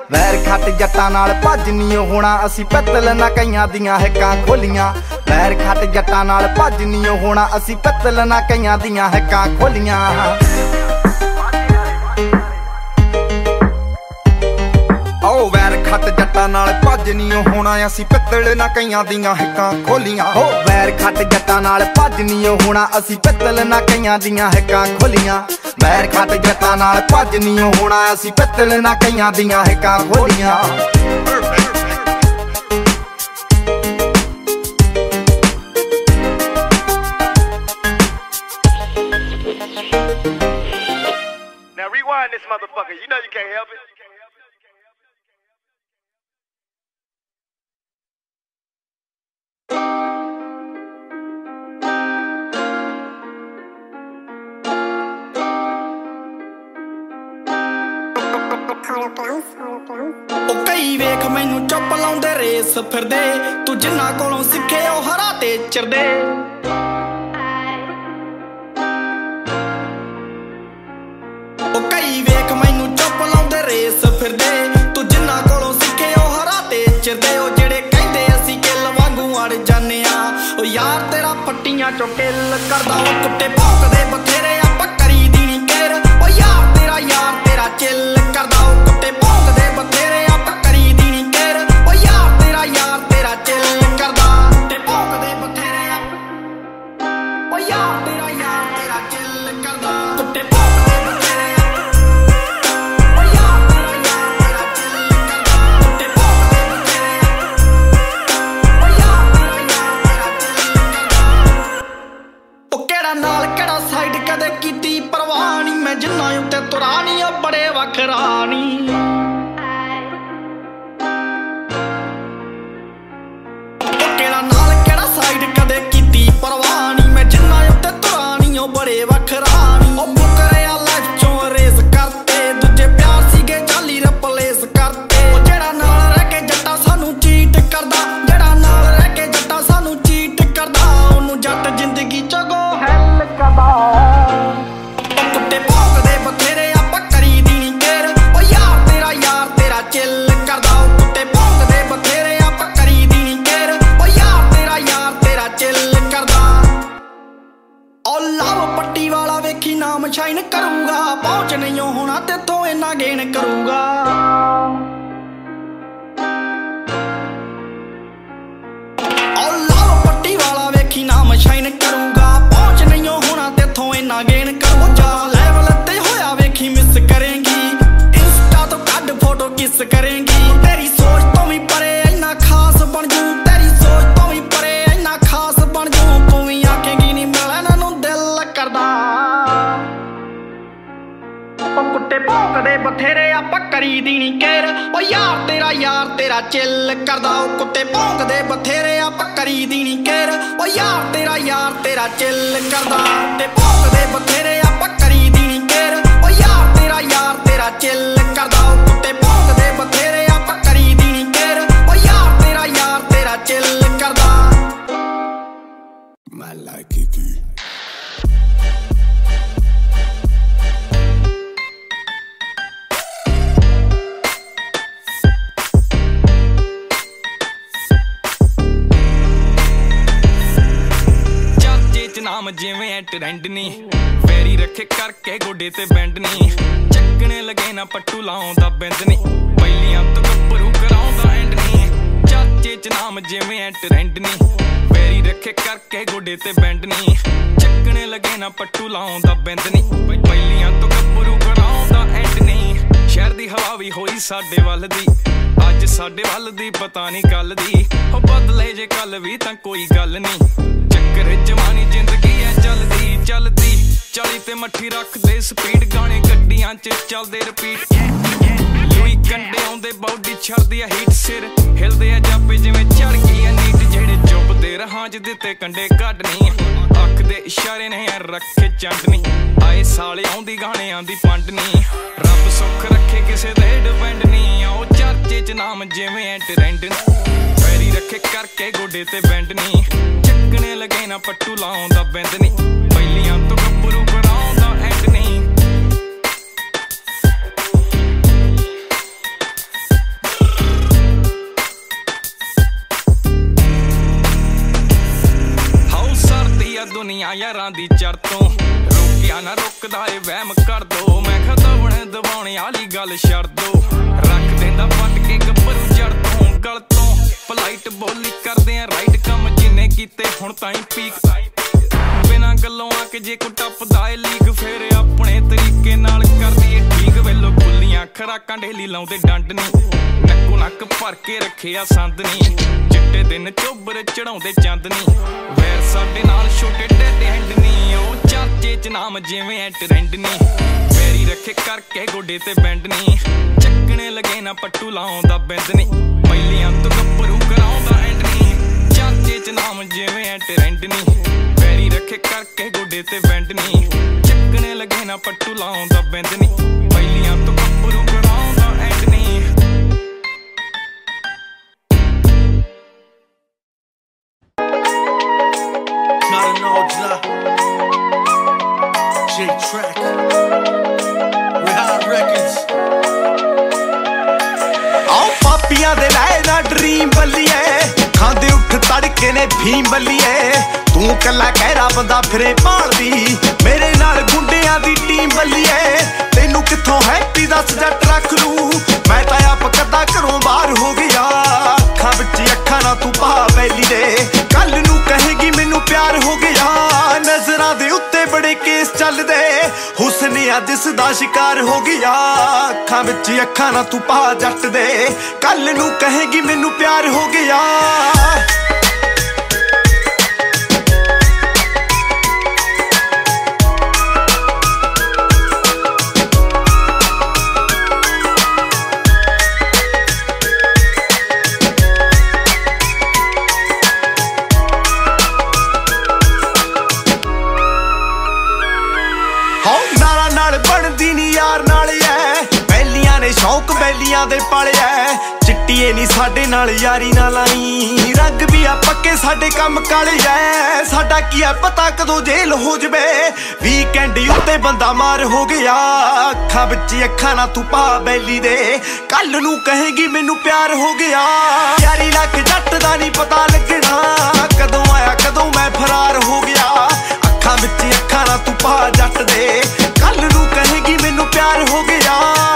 ਵੈਰ ਖੱਟ ਜੱਟਾਂ ਨਾਲ ਭੱਜ ਨੀ ਹੋਣਾ ਅਸੀਂ ਪਿੱਤਲ ਨਾ ਕਈਆਂ ਦੀਆਂ ਹਿੱਕਾਂ ਖੋਲੀਆਂ ਵੈਰ ਖੱਟ ਜੱਟਾਂ ਨਾਲ ਭੱਜ ਨੀ ਹੋਣਾ ਅਸੀਂ ਪਿੱਤਲ ਨਾ ਕਈਆਂ ਦੀਆਂ ਹਿੱਕਾਂ ਖੋਲੀਆਂ ਓ ਵੈਰ ਖੱਟ ਜੱਟਾਂ ਨਾਲ ਭੱਜ ਨੀ ਹੋਣਾ ਅਸੀਂ ਪਿੱਤਲ ਨਾ ਕਈਆਂ ਦੀਆਂ ਹਿੱਕਾਂ ਖੋਲੀਆਂ ਓ ਵੈਰ ਖੱਟ ਜੱਟਾਂ ਨਾਲ ਭੱਜ ਨੀ ਹੋਣਾ ਅਸੀਂ ਪਿੱਤਲ ਨਾ ਕਈਆਂ ਦੀਆਂ ਹਿੱਕਾਂ ਖੋਲੀਆਂ ਵੈਰ ਖੱਟ ਜੱਟਾਂ ਨਾਲ ਭੱਜ ਨੀ ਹੋਣਾ ਅਸੀਂ ਪਿੱਤਲ ਨਾ ਕਈਆਂ ਦੀਆਂ ਹਿੱਕਾਂ ਖੋਲੀਆਂ Now rewind this motherfucker. You know you can't help it. ਉਹ ਕਈ ਵੇਖ ਮੈਨੂੰ ਚੁੱਪ ਲਾਉਂਦੇ ਰੇਸ ਫਿਰਦੇ ਤੂੰ ਜਿੰਨਾ ਕੋਲੋਂ ਸਿੱਖੇ ਉਹ ਹਰਾ ਤੇ ਚਿਰਦੇ ਉਹ ਕਈ ਵੇਖ ਮੈਨੂੰ ਚੁੱਪ ਲਾਉਂਦੇ ਰੇਸ ਫਿਰਦੇ ਤੂੰ ਜਿੰਨਾ ਕੋਲੋਂ ਸਿੱਖੇ ਉਹ ਹਰਾ ਤੇ ਚਿਰਦੇ ਉਹ ਜਿਹੜੇ ਕਹਿੰਦੇ ਅਸੀਂ ਕਿੱਲ ਵਾਂਗੂ ਅੜ ਜਾਂਦੇ ਆ ਉਹ ਯਾਰ ਤੇਰਾ ਫੱਟੀਆਂ ਚੋਂ ਕਿੱਲ ਕਰਦਾ ਉਹ ਕੁੱਤੇ ਭੌਂਕਦੇ ਬਥੇਰੇ ਆਪਾਂ ਕਰੀ ਦੀ ਨੀ ਕੇਰ ਉਹ ਯਾਰ ਤੇਰਾ ਚਿੱਲ ਕਰਦਾ ਉਹ ਕੁੱਤੇ ਭੌਂਕਦੇ ਬਥੇਰੇ ਆਪਾਂ ਕਰੀ ਦੀ ਨੀ ਕੇਰ ਉਹ ਯਾਰ ਤੇਰਾ ਚਿੱਲ ਕਰਦਾ ਕੁੱਤੇ ਭੌਂਕਦੇ ਬਥੇਰੇ ਉਹ ਯਾਰ ਤੇਰਾ ਚਿੱਲ ਕਰਦਾ ਕੁੱਤੇ ਭੌਂਕਦੇ ਬਥੇਰੇ ਉਹ ਯਾਰ ਤੇਰਾ ਚਿੱਲ ਕਰਦਾ ਕੁੱਤੇ ਭੌਂਕਦੇ ਬਥੇਰੇ ਉਹ ਯਾਰ ਤੇਰਾ ਚਿੱਲ ਕਰਦਾ ਉਹ ਕਿਹੜਾ ਨਾਲ ਕਿਹੜਾ ਸਾਈਡ ਕਦੇ ਕੀਤੀ ਪਰਵਾਹ ਨੀ ਮੈਂ ਜਿੰਨਾ ਉੱਤੇ ਤੁਰਾ ਨੀ ਉਹ ਬੜੇ ਵੱਖਰਾ ਨੀ ਉਹ ਕਿਹੜਾ ਨਾਲ ਕਿਹੜਾ ਸਾਈਡ ਕਦੇ ਕੀਤੀ ਪਰਵਾਹ ਨੀ ਮੈਂ ਜਿੰਨਾ ਉੱਤੇ ਤੁਰਾ ਨੀ ਉਹ ਬੜੇ ਵੱਖਰਾ ਨੀ ਉਹ ਮੁੱਕਰਿਆ ਲਾਈਫ ਚੋਂ ਰੇਸ ਕਰਤੇ ਦੂਜੇ ਪਿਆਰ ਸੀਗੇ ਚਾਲੀ ਰਿਪਲੇਸ ਕਰਤੇ ਉਹ ਜਿਹੜਾ ਨਾਲ ਰਹਿ ਕੇ ਜੱਟਾ ਸਾਨੂੰ ਚੀਟ ਕਰਦਾ ਜਿਹੜਾ ਨਾਲ ਰਹਿ ਕੇ ਜੱਟਾ ਸਾਨੂੰ ਚੀਟ ਕਰਦਾ ਉਹਨੂੰ ਜੱਟ ਜ਼ਿੰਦਗੀ ਚ ਗੋ ਹੈਲ ਕਰਦਾ ਕੁੱਤੇ ਭੌਂਕਦੇ ਬਥੇਰੇ ਆਪਾਂ ਕਰੀ ਦੀ ਨੀ ਕੇਰ ਉਹ ਯਾਰ ਤੇਰਾ ਚਿੱਲ ਕਰਦਾ ਉਹ ਕੁੱਤੇ ਭੌਂਕਦੇ ਬਥੇਰੇ ਆਪਾਂ ਕਰੀ ਦੀ ਨੀ ਕੇਰ ਉਹ ਯਾਰ ਤੇਰਾ ਚਿੱਲ ਕਰਦਾ ਉਹ ਲਵ ਪੱਟੀ ਵਾਲਾ ਵੇਖੀ ਨਾਮ ਸ਼ਾਈਨ ਕਰੂਗਾ ਪਹੁੰਚ ਨਹੀਂ ਹੋਣਾ ਤੇਥੋਂ ਇੰਨਾ ਗੇਨ ਕਰੂਗਾ ਉਹ ਲਵ ਪੱਟੀ ਵਾਲਾ ਵੇਖੀ ਨਾਮ ਸ਼ਾਈਨ ਕਰੂਗਾ ਪਹੁੰਚ ਨਹੀਂ ਹੋਣਾ ਤੇਥੋਂ ਇੰਨਾ ਗੇਨ ਕਰੂਗਾ ਲੈਵਲ ਤੇ ਹੋਇਆ ਵੇਖੀ ਮਿਸ ਕਰੇਂਗੀ ਇੰਸਟਾ ਤੋਂ ਕੱਢ ਫੋਟੋ ਕਿਸ ਕਰੇਂਗੀ ਤੇਰੀ ਸੋਚ ਤੋਂ ਵੀ ਪਰੇ ਇੰਨਾ ਖਾਸ ਬਣ ਜੂ ਤੇਰੀ ਸੋਚ ਤੋਂ ਵੀ ਪਰੇ ਇੰਨਾ ਖਾਸ ਬਣ ਜੂ ਤੂੰ ਵੀ ਆਖੇਂਗੀ ਨੀ ਮਿਲਣ ਨੂੰ ਦਿਲ ਕਰਦਾ ਉਹ ਕੁੱਤੇ ਭੌਂਕਦੇ ਬਥੇਰੇ ਆਪਾਂ ਕਰੀ ਦੀ ਨੀ ਕੇਰ ਉਹ ਯਾਰ ਤੇਰਾ ਚਿੱਲ ਕਰਦਾ ਉਹ ਕੁੱਤੇ ਭੌਂਕਦੇ ਬਥੇਰੇ ਆਪਾਂ ਕਰੀ ਦੀ ਨੀ ਕੇਰ ਉਹ ਯਾਰ ਤੇਰਾ ਚਿੱਲ ਕਰਦਾ ਕੁੱਤੇ ਭੌਂਕਦੇ ਬਥੇਰੇ ਆਪਾਂ ਕਰੀ ਦੀ ਨੀ ਕੇਰ ਉਹ ਯਾਰ ਤੇਰਾ ਚਿੱਲ ਕਰਦਾ ਉਹ ਕੁੱਤੇ ਭੌਂਕਦੇ ਬਥੇਰੇ ਆਪਾਂ ਕਰੀ ਦੀ ਨੀ ਕੇਰ ਉਹ ਯਾਰ ਤੇਰਾ ਚਿੱਲ ਕਰਦਾ ਮੈਂ ਲਾਈਕ ਇਟ ਨਾਮ ਜਿਵੇਂ ਟ੍ਰੈਂਡ ਨੀ ਫੇਰੀ ਰੱਖੇ ਕਰਕੇ ਗੋਡੇ ਤੇ ਬੈਂਡ ਨੀ ਚੱਕਣੇ ਲਗੇ ਨਾ ਪੱਟੂ ਲਾਉਂਦਾ ਬਿੰਦ ਨੀ ਪਹਿਲੀਆਂ ਤੋਂ ਗੱਭਰੂ ਕਰਾਉਂਦਾ ਐਂਡ ਨੀ ਚਾਚੇ ਚ ਨਾਮ ਜਿਵੇਂ ਟ੍ਰੈਂਡ ਨੀ ਫੇਰੀ ਰੱਖੇ ਕਰਕੇ ਗੋਡੇ ਤੇ ਬੈਂਡ ਨੀ ਚੱਕਣੇ ਲਗੇ ਨਾ ਪੱਟੂ ਲਾਉਂਦਾ ਬਿੰਦ ਨੀ ਪਹਿਲੀਆਂ ਤੋਂ ਗੱਭਰੂ ਕਰਾਉਂਦਾ ਐਂਡ ਨੀ ਸ਼ਹਿਰ ਦੀ ਹਵਾ ਵੀ ਹੋਈ ਸਾਡੇ ਵੱਲ ਦੀ ਅੱਜ ਸਾਡੇ ਵੱਲ ਦੀ ਪਤਾ ਨਹੀਂ ਕੱਲ ਦੀ ਉਹ ਬਦਲੇ ਜੇ ਕੱਲ ਵੀ ਤਾਂ ਕੋਈ ਗੱਲ ਨੀ ਚੱਕਰ ਜਵਾਨੀ ਜ਼ਿੰਦਗੀ ਐ ਚੱਲਦੀ 40 ਤੇ ਮੱਠੀ ਰੱਖਦੇ ਸਪੀਡ ਗਾਣੇ ਗੱਡੀਆਂ ਚ ਚੱਲਦੇ ਰਿਪੀਟ ਲੂਈ ਕੰਡੇ ਆਉਂਦੇ ਬਾਡੀ ਛੱਡਦੀ ਆ ਹੀਟ ਸਿਰ ਹਿਲਦੇ ਆ ਜਾਪੇ ਜਿਵੇਂ ਚੜ ਗਈ ਆ ਨੀਟ ਜਿਹੜੇ ਚੁੱਪਦੇ ਰਹਾਂ ਚ ਦਿੱਤੇ ਕੰਡੇ ਕੱਢਣੀ ਅੱਖ ਦੇ ਇਸ਼ਾਰੇ ਨੇ ਰੱਖੇ ਚੰਡਨੀ ਆਏ ਸਾਲੇ ਆਉਂਦੀ ਗਾਣਿਆਂ ਦੀ ਪੰਡਨੀ ਰੱਬ ਸੁੱਖ ਰੱਖੇ ਕਿਸੇ ਦੇ ਡਿਪੈਂਡ ਨਹੀਂ ਆਓ ਚਰਚੇ ਚ ਨਾਮ ਜਿਵੇਂ ਟ੍ਰੈਂਡ ਫੇਰੀ ਰੱਖੇ ਕਰਕੇ ਗੋਡੇ ਤੇ ਬੈਂਡ ਨਹੀਂ ਚੱਕਣੇ ਲਗੇ ਨਾ ਪੱਟੂ ਲਾਉਂਦਾ ਬਿੰਦ ਨਹੀਂ ਪਹਿਲੀਆਂ ਤੋਂ ਗੱਭਰੂ ਕਰਾਉਂਦਾ ਐਂਡ ਨਹੀਂ ਟੱਪਦਾ ਏ ਵਹਿਮ ਕਰ ਦੋ ਮੈਂ ਖਦਵਣ ਦਵਾਉਣੇ ਵਾਲੀ ਗੱਲ ਛੱਡ ਦੋ ਰੱਖ ਦਿੰਦਾ ਪੱਟ ਕੇ ਗੱਭਰੂ ਜੜ ਤੋਂ ਗਲ ਤੋਂ ਫਲਾਈਟ ਬੋਲੀ ਕਰਦੇ ਆ ਰਾਈਟ ਕੰਮ ਜਿੰਨੇ ਕੀਤੇ ਹੁਣ ਤਾਈਂ ਪੀਕ ਬਿਨਾਂ ਗੱਲੋਂ ਆ ਕੇ ਜੇ ਕੋ ਟੱਪਦਾ ਏ ਲੀਗ ਫੇਰ ਆਪਣੇ ਤਰੀਕੇ ਨਾਲ ਕਰਦੀ ਏ ਠੀਕ ਵੇਲੋ ਖੁੱਲੀਆਂ ਖਰਾਕਾਂ ਢੇਲੀ ਲਾਉਂਦੇ ਡੰਡ ਨੀ ਨੱਕੋ ਨੱਕ ਭਰ ਕੇ ਰੱਖਿਆ ਸੰਦ ਨੀ ਚਿੱਟੇ ਦਿਨ ਚੋਬਰ ਚੜਾਉਂਦੇ ਚੰਦ ਨੀ ਵੈਰ ਸਾਡੇ ਨਾਲ ਛੋਟੇ ਡੇਡੇ ਹੈਂਡ ਨੀ ਉਹ ਚਾਚੇ ਚ ਨਾਮ ਜਿਵੇਂ ਐ ਟ੍ਰੈਂਡ ਨੀ ਵੈਰੀ ਰੱਖੇ ਕਰਕੇ ਗੋਡੇ ਤੇ ਬੈਂਡ ਨੀ ਚੱਕਣੇ ਲਗੇ ਨਾ ਪੱਟੂ ਲਾਉਂਦਾ ਬਿੰਦ ਨੀ ਪਹਿਲੀਆਂ ਤੋਂ ਗੱਭਰੂ ਕਰਾਉਂਦਾ ਐਂਡ ਨੀ ਚਾਚੇ ਚ ਨਾਮ ਜਿਵੇਂ ਐ ਟ੍ਰੈਂਡ ਨੀ ਵੈਰੀ ਰੱਖੇ ਕਰਕੇ ਗੋਡੇ ਤੇ ਬੈਂਡ ਨੀ ਚੱਕਣੇ ਲਗੇ ਨਾ ਪੱਟੂ ਲਾਉਂਦਾ ਬਿੰਦ ਨੀ ਪਹਿਲੀਆਂ ਤੋਂ ਗੱਭਰੂ ਕਰਾਉਂਦਾ ਐਂਡ ਨੀ J-Track, Rehab Records. ਆਓ ਪਾਪੀਆਂ ਦੇ ਲੈ ਨਾ ਡ੍ਰੀਮ ਬੱਲੀਏ ਖਾਂਦੇ ਉੱਠ ਤੜਕੇ ਨੇ ਫੀਮ ਬੱਲੀਏ ਤੂੰ ਕੱਲਾ ਕਹਿਰਾ ਬੰਦਾ ਫਿਰੇ ਭਾਲਦੀ ਮੇਰੇ ਨਾਲ ਗੁੰਡਿਆਂ ਦੀ ਟੀਮ ਬੱਲੀਏ ਤੈਨੂੰ ਕਿੱਥੋਂ ਹੈਪੀ ਦੱਸ ਜੱਟ ਰੱਖ ਲੂ ਮੈਂ ਤਾਂ ਆਪ ਕੱਦਾ ਘਰੋਂ ਬਾਹਰ ਹੋ ਗਿਆ ਅੱਖਾਂ ਵਿੱਚ ਅੱਖਾਂ ਨਾ ਤੂੰ ਪਾ ਬੈਲੀ ਦੇ ਕੱਲ ਨੂੰ ਕਹੇਗੀ ਮੈਨੂੰ ਪਿਆਰ ਹੋ ਗਿਆ ਨਜ਼ਰਾਂ ਦੇ ਉੱਤੇ ਬੜੇ ਕੇਸ ਚੱਲਦੇ ਹੁਸਨਿਆ ਜਿਸ ਦਾ ਸ਼ਿਕਾਰ ਹੋ ਗਿਆ ਅੱਖਾਂ ਵਿੱਚ ਅੱਖਾਂ ਨਾ ਤੂੰ ਪਾ ਜੱਟ ਦੇ ਕੱਲ ਨੂੰ ਕਹੇਗੀ ਮੈਨੂੰ ਪਿਆਰ ਹੋ ਗਿਆ ਸ਼ੌਕ ਬੈਲੀਆਂ ਦੇ ਪਾਲਿਆ ਚਿੱਟੀਏ ਨੀ ਸਾਡੇ ਨਾਲ ਯਾਰੀ ਨਾ ਲਾਈ ਰੰਗ ਵੀ ਆ ਪੱਕੇ ਸਾਡੇ ਕੰਮ ਕਾਲੇ ਐ ਸਾਡਾ ਕੀ ਐ ਪਤਾ ਕਦੋਂ ਜੇਲ ਹੋ ਜਵੇ ਵੀਕਐਂਡ ਉੱਤੇ ਬੰਦਾ ਮਾਰ ਹੋ ਗਿਆ ਅੱਖਾਂ ਵਿੱਚ ਅੱਖਾਂ ਨਾ ਤੂੰ ਪਾ ਬੈਲੀ ਦੇ ਕੱਲ ਨੂੰ ਕਹੇਗੀ ਮੈਨੂੰ ਪਿਆਰ ਹੋ ਗਿਆ ਯਾਰੀ ਲੱਖ ਜੱਟ ਦਾ ਨੀ ਪਤਾ ਲੱਗਣਾ ਕਦੋਂ ਆਇਆ ਕਦੋਂ ਮੈਂ ਫਰਾਰ ਹੋ ਗਿਆ ਅੱਖਾਂ ਵਿੱਚ ਅੱਖਾਂ ਨਾ ਤੂੰ ਪਾ ਜੱਟ ਦੇ ਕੱਲ ਨੂੰ ਕਹੇਗੀ ਮੈਨੂੰ ਪਿਆਰ ਹੋ ਗਿਆ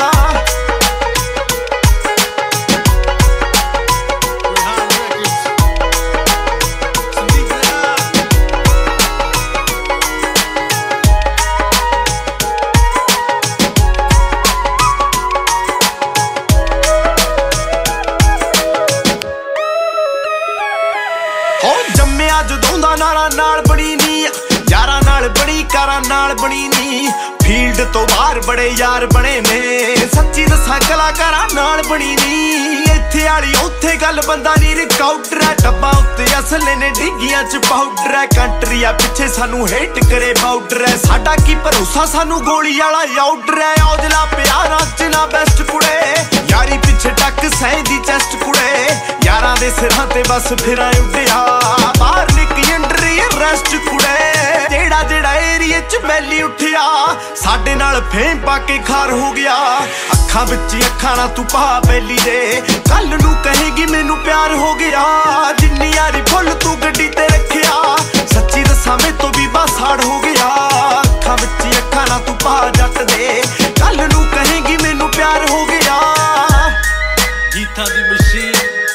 ਨਾਲ ਬਣੀ ਨੀ ਫੀਲਡ ਤੋਂ ਬਾਹਰ ਬੜੇ ਯਾਰ ਬਣੇ ਨੇ ਸੱਚੀ ਦੱਸਾਂ ਕਲਾਕਾਰਾਂ ਨਾਲ ਬਣੀ ਨੀ ਇੱਥੇ ਵਾਲੀ ਉੱਥੇ ਗੱਲ ਬੰਦਾ ਨੀ ਰਿਕਾਊਟਰ ਹੈ ਡੱਬਾ ਉੱਤੇ ਅਸਲੇ ਨੇ ਡਿੱਗੀਆਂ ਚ ਪਾਊਡਰ ਹੈ ਕੰਟਰੀ ਆ ਪਿੱਛੇ ਸਾਨੂੰ ਹੇਟ ਕਰੇ ਬਾਊਡਰ ਹੈ ਸਾਡਾ ਕੀ ਭਰੋਸਾ ਸਾਨੂੰ ਗੋਲੀ ਵਾਲਾ ਆਊਡਰ ਹੈ ਔਜਲਾ ਪਿਆਰਾਂ ਚ ਨਾ ਬੈਸਟ ਕੁੜੇ ਯਾਰੀ ਪਿੱਛੇ ਟੱਕ ਸਹਿੰਦੀ ਚੈਸਟ ਕੁੜੇ ਯਾਰਾਂ ਦੇ ਸਿਰਾਂ ਤੇ ਬਸ ਫਿਰਾਂ ਉੱਡਿਆ ਬਾਹਰ ਨਿੱਕੀ ਅੰਡਰੀ ਰੈਸਟ ਕੁੜੇ ਜਿਹੜਾ ਏਰੀਏ ਚ ਮੈਲੀ ਉੱਠਿਆ ਸਾਡੇ ਨਾਲ ਫੇਮ ਪਾ ਕੇ ਖਾਰ ਹੋ ਗਿਆ ਅੱਖਾਂ ਵਿੱਚ ਅੱਖਾਂ ਨਾ ਤੂੰ ਪਾ ਬੈਲੀ ਦੇ ਕੱਲ ਨੂੰ ਕਹੇਗੀ ਮੈਨੂੰ ਪਿਆਰ ਹੋ ਗਿਆ ਜਿੰਨੀ ਯਾਰੀ ਫੁੱਲ ਤੂੰ ਗੱਡੀ ਤੇ ਰੱਖਿਆ ਸੱਚੀ ਦੱਸਾਂ ਮੇਰੇ ਤੋਂ ਵੀ ਬਾਸਾੜ ਹੋ ਗਿਆ ਅੱਖਾਂ ਵਿੱਚ ਅੱਖਾਂ ਨਾ ਤੂੰ ਪਾ ਜੱਟ ਦੇ ਕੱਲ ਨੂੰ ਕਹੇਗੀ ਮੈਨੂੰ ਪਿਆਰ ਹੋ ਗਿਆ ਗੀਤਾਂ ਦੀ ਮਸ਼ੀਨ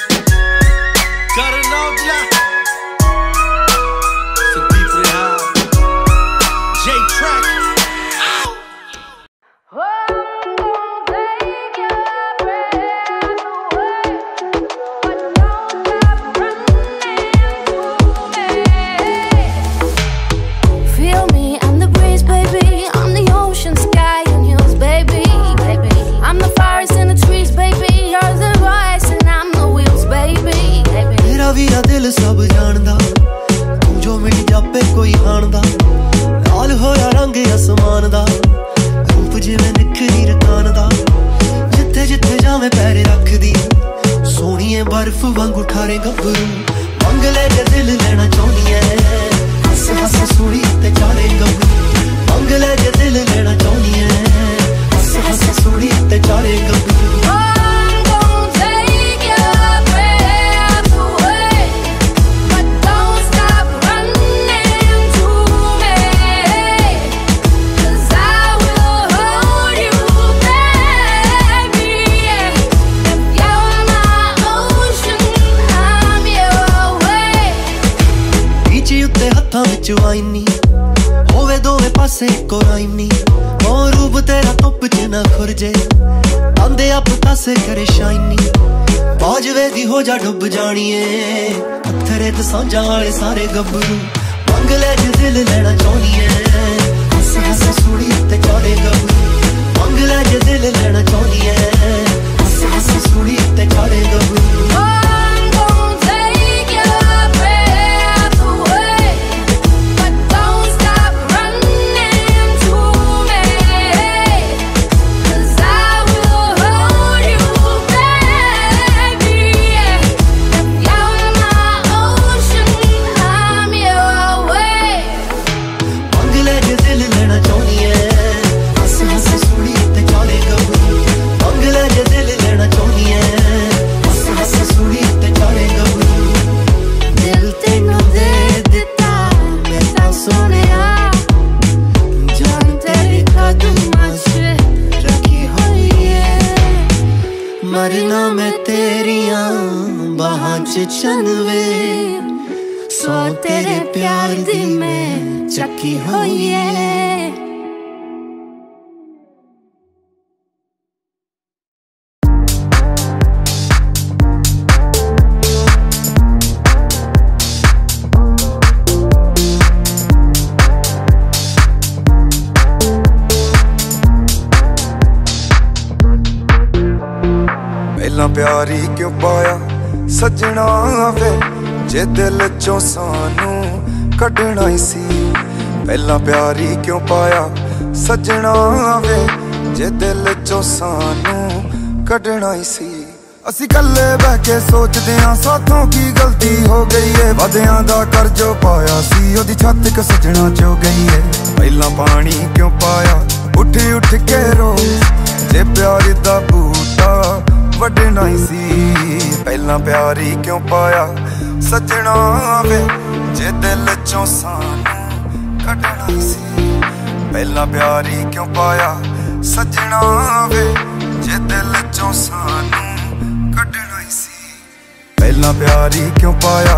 ਕਰਨ ਔਜਲਾ ਦਿਲ ਸਭ ਜਾਣਦਾ ਤੂੰ ਜੋ ਮਿਲ ਜਾਪੇ ਕੋਈ ਹਾਣਦਾ ਨਾਲ ਹੋਇਆ ਰੰਗ ਅਸਮਾਨ ਦਾ ਰੂਪ ਜਿਵੇਂ ਨਿਖਰੀ ਰਕਾਨ ਦਾ ਜਿੱਥੇ ਜਿੱਥੇ ਜਾਵੇਂ ਪੈਰ ਰੱਖਦੀ ਸੋਹਣੀਏ ਬਰਫ਼ ਵਾਂਗੂ ਠਾਰੇ ਗੱਭਰੂ ਮੰਗ ਲੈ ਜੇ ਦਿਲ ਲੈਣਾ ਚਾਹੁੰਦੀ ਐ ਹੱਸ ਹੱਸ ਸੋਹਣੀ ਤੇ ਚਾਰੇ ਗੱਭਰੂ ਮੰਗ ਲੈ ਜੇ ਦਿਲ ਲੈਣਾ ਚਾਹੁੰਦੀ ਐ ਹੱਸ ਹੱਸ ਸੋਹਣੀ ਤੇ ਚਾਰੇ ਗੱਭਰੂ I च वाइन नी होवे दोवे पासे को राइम नी ओ रूप तेरा धुप च ना खुरजे आंदे आप तासे करे शाइन नी बाजवे दी हो जा डुब जानिए पत्थरे ते सांझा वाले सारे गब्बरू मंग ले जे दिल लेना चाहनी है हस हस सूड़ी ते चौड़े गब्बरू मंग ले जे दिल लेना चाहनी है हस हस सूड़ी ते चौड़े गब्बरू मरना मैं तेरिया बाहां च चनवे सौ तेरे प्यार दी मैं चकी होई है प्यारी क्यों पाया सजना वे जे दिल चो सानू कढना ही सी पहला प्यारी क्यों पाया सजना वे जे दिल चो सानू कढना ही सी असी कल्ले बह के सोचदे हां साथों की गलती हो गई है वादियां दा कर्जो पाया सी ओदी छत क सजना चो गई है पहला पानी क्यों पाया उठ उठ के रो जे प्यार दा बूटा वडना ही सी पहला प्यारी क्यों पाया सजना वे जे दिल चो सानू कढना ही सी पहला प्यारी क्यों पाया सजना वे जे दिल चो सानू कढना ही सी पहला प्यारी क्यों पाया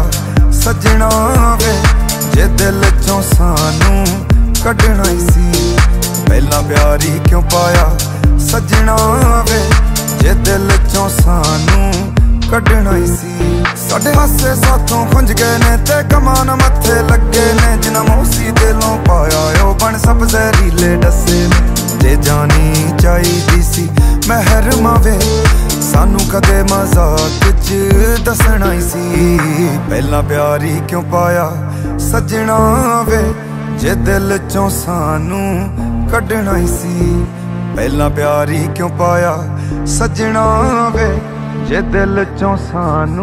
सजना वे जे दिल चो सानू कढना ही सी पहला प्यारी क्यों पाया सजना वे जे दिल चो सानू कढना ही सी साडे हासे साथों खुंज गए ने ते कमान मत्थे लगे ने जिन्ना मौसी दिलों पाया ओ बन सब जहरीले डसे ने जे जानी चाहिदी सी महरमा वे सानू कदे मजाक च दसना ही सी पहला प्यारी क्यों पाया सजना वे जे दिल चो सानू कढना ही सी पहला प्यारी क्यों पाया सजना वे जे दिल चो सानू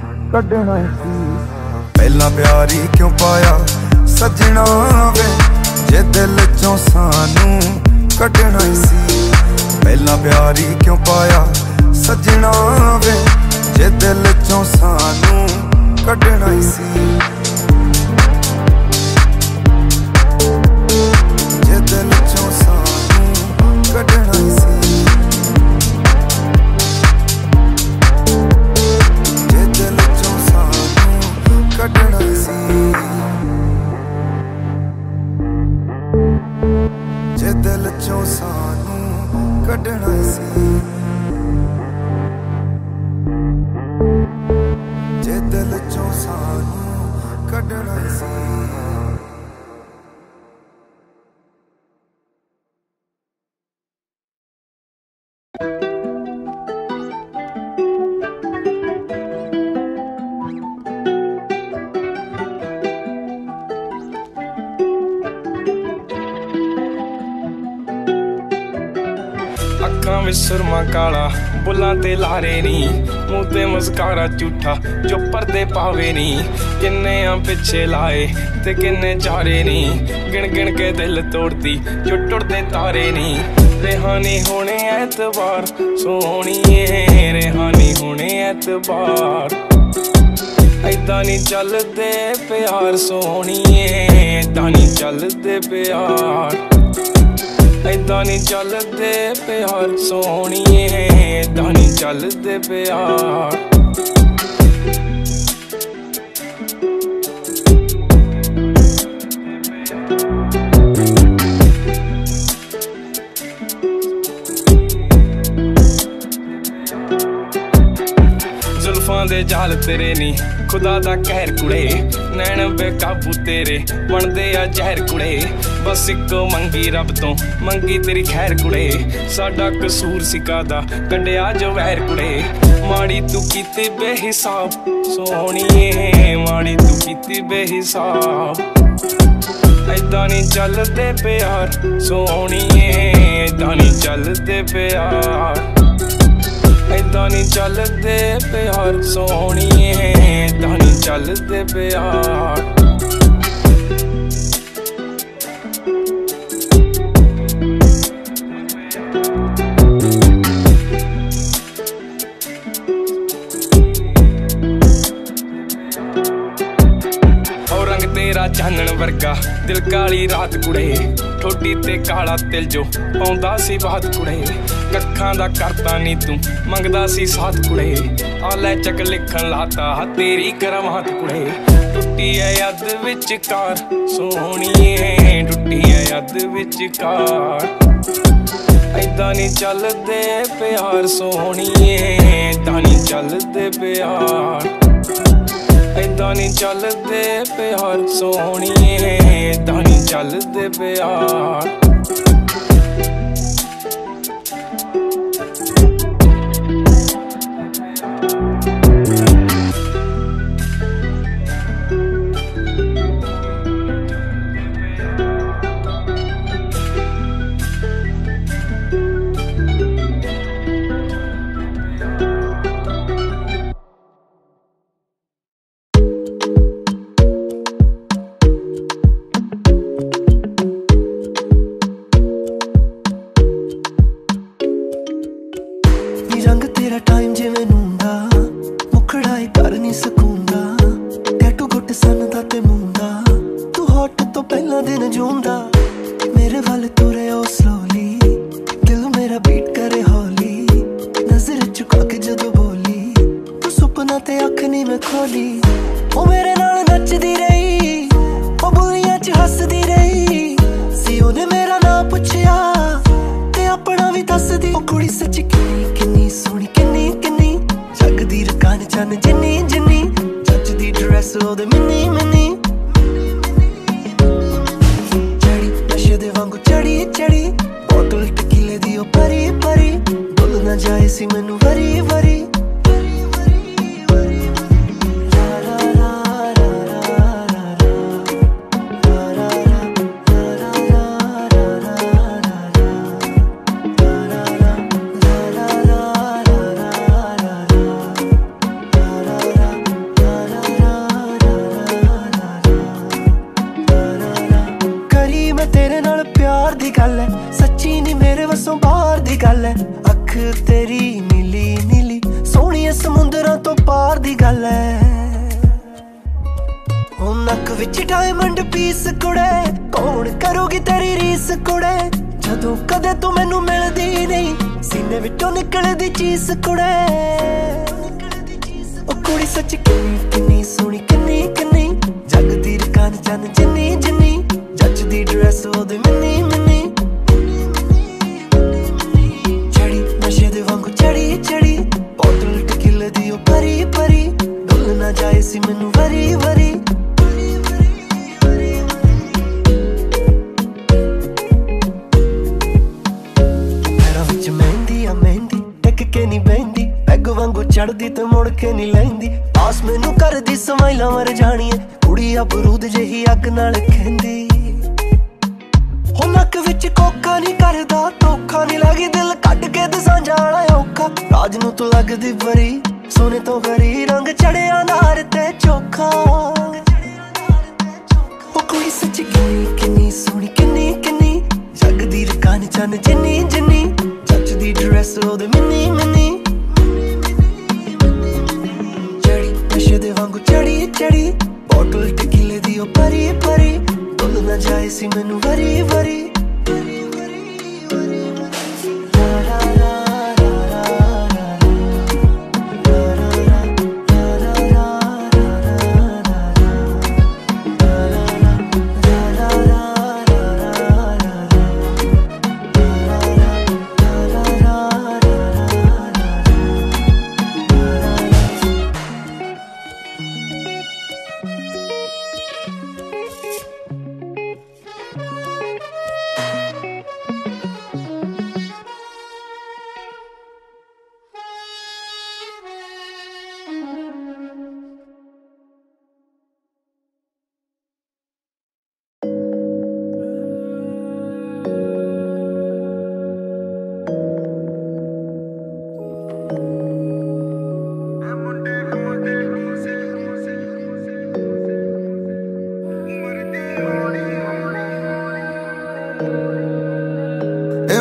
कढना ही सी पहला प्यारी क्यों पाया सजना वे जे दिल चो सानू कढना ही सी पहला प्यारी क्यों पाया सजना वे जे दिल चो सानू कढना ही सी जे दिल चो सानू कढना ही सी जे दिल चो सानू कढना ही सी जे दिल चो सानू कढना ही सी जे दिल चो सानू कढना ही सी ਅੱਖਾਂ ਵਿੱਚ ਸੁਰਮਾ ਕਾਲਾ ਬੁੱਲਾਂ ਤੇ ਲਾਰੇ ਨੀ ਮੂੰਹ ਤੇ ਮਸਕਾਰਾ ਝੂਠਾ ਜੋ ਪਰਦੇ ਪਾਵੇ ਨੀ ਕਿੰਨੇ ਆ ਪਿੱਛੇ ਲਾਏ ਤੇ ਕਿੰਨੇ ਚਾਰੇ ਨੀ ਗਿਣ ਗਿਣ ਕੇ ਦਿਲ ਤੋੜਦੀ ਜੋ ਟੁੱਟਦੇ ਤਾਰੇ ਨੀ रेहानी होने एतबार सोहणीए रेहानी होने एतबार ऐदा नी चलदे प्यार सोहणीए ऐदा नी चलदे प्यार ऐदा नी चलदे प्यार सोहणीए ऐदा नी चलदे प्यार टुटदे जाल तेरे नी खुदा दा कहर कुड़े नैन बेकाबू तेरे बनदे आ जहर कुड़े बस इको मंगी रब तो मंगी तेरी खैर कुड़े साडा कसूर सिका दा कंडिया जो वैर कुड़े माड़ी तू कीती बेहिसाब सोहणीए माड़ी तू कीती बेहिसाब ऐदां नी चलदे प्यार सोहणीए ऐदां नी चलदे प्यार ऐदां नी चलदे प्यार सोहणीए ऐदां नी चलदे प्यार चानन वर्गा दिल काली रात कुड़े ठोडी ते काला तिल जो पाउंदा सी बात कुड़े कक्खां दा करता नी तू मंगदा सी साथ कुड़े आले चक लिखन लाता तेरी करमात कुड़े टुट्टी है याद विच कार सोहणीए टुट्टी है याद विच कार ऐदां नी चलदे प्यार सोहणीए ऐदां नी चलदे प्यार ऐदां नी चलदे प्यार सोहणीए ऐदां नी चलदे प्यार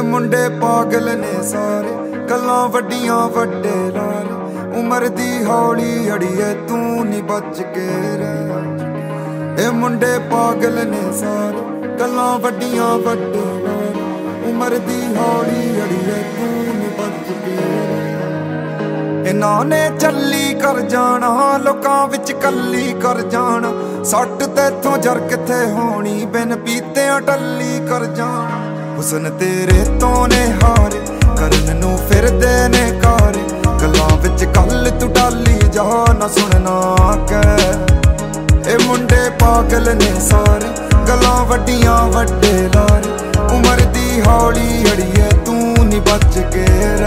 ਮੁੰਡੇ ਪਾਗਲ ਨੇ ਸਾਰੇ, ਗੱਲਾਂ ਵੱਡੀਆਂ ਵੱਡੇ ਲਾਰੇ, ਉਮਰ ਦੀ ਹੌਲੀ ਅੜੀਏ ਤੂੰ ਨੀ ਬਚ ਕੇ ਰਹਿ। ਇਹ ਮੁੰਡੇ ਪਾਗਲ ਨੇ ਸਾਰੇ, ਗੱਲਾਂ ਵੱਡੀਆਂ ਵੱਡੇ ਲਾਰੇ, ਉਮਰ ਦੀ ਹੌਲੀ ਅੜੀਏ ਤੂੰ ਨੀ ਬਚ ਕੇ ਰਹਿ। ਇਹਨਾਂ ਨੇ ਚੱਲੀ ਕਰ ਜਾਣਾ, ਲੋਕਾਂ ਵਿੱਚ ਕੱਲੀ ਕਰ ਜਾਣਾ, ਸੱਟ ਤੇਥੋਂ ਜਰ ਕਿੱਥੇ ਹੋਣੀ, ਬਿਨ ਪੀਤਿਆਂ ਟੱਲੀ ਕਰ ਜਾਣਾ। ਹੁਸਨ ਤੇਰੇ ਤੋਂ ਨੇ ਹਾਰੇ, ਕਰਨ ਨੂੰ ਫਿਰਦੇ ਨੇ ਕਾਰੇ, ਗੱਲਾਂ ਵਿੱਚ ਕੱਲ ਤੂੰ ਟਾਲੀ ਜਾ ਨਾ ਸੁਣਨਾ ਕਹਿ। ਇਹ ਮੁੰਡੇ ਪਾਗਲ ਨੇ ਸਾਰੇ, ਗੱਲਾਂ ਵੱਡੀਆਂ ਵੱਡੇ ਲਾਰੇ, ਉਮਰ ਦੀ ਹੌਲੀ ਅੜੀਏ ਤੂੰ ਨੀ ਬਚ ਕੇ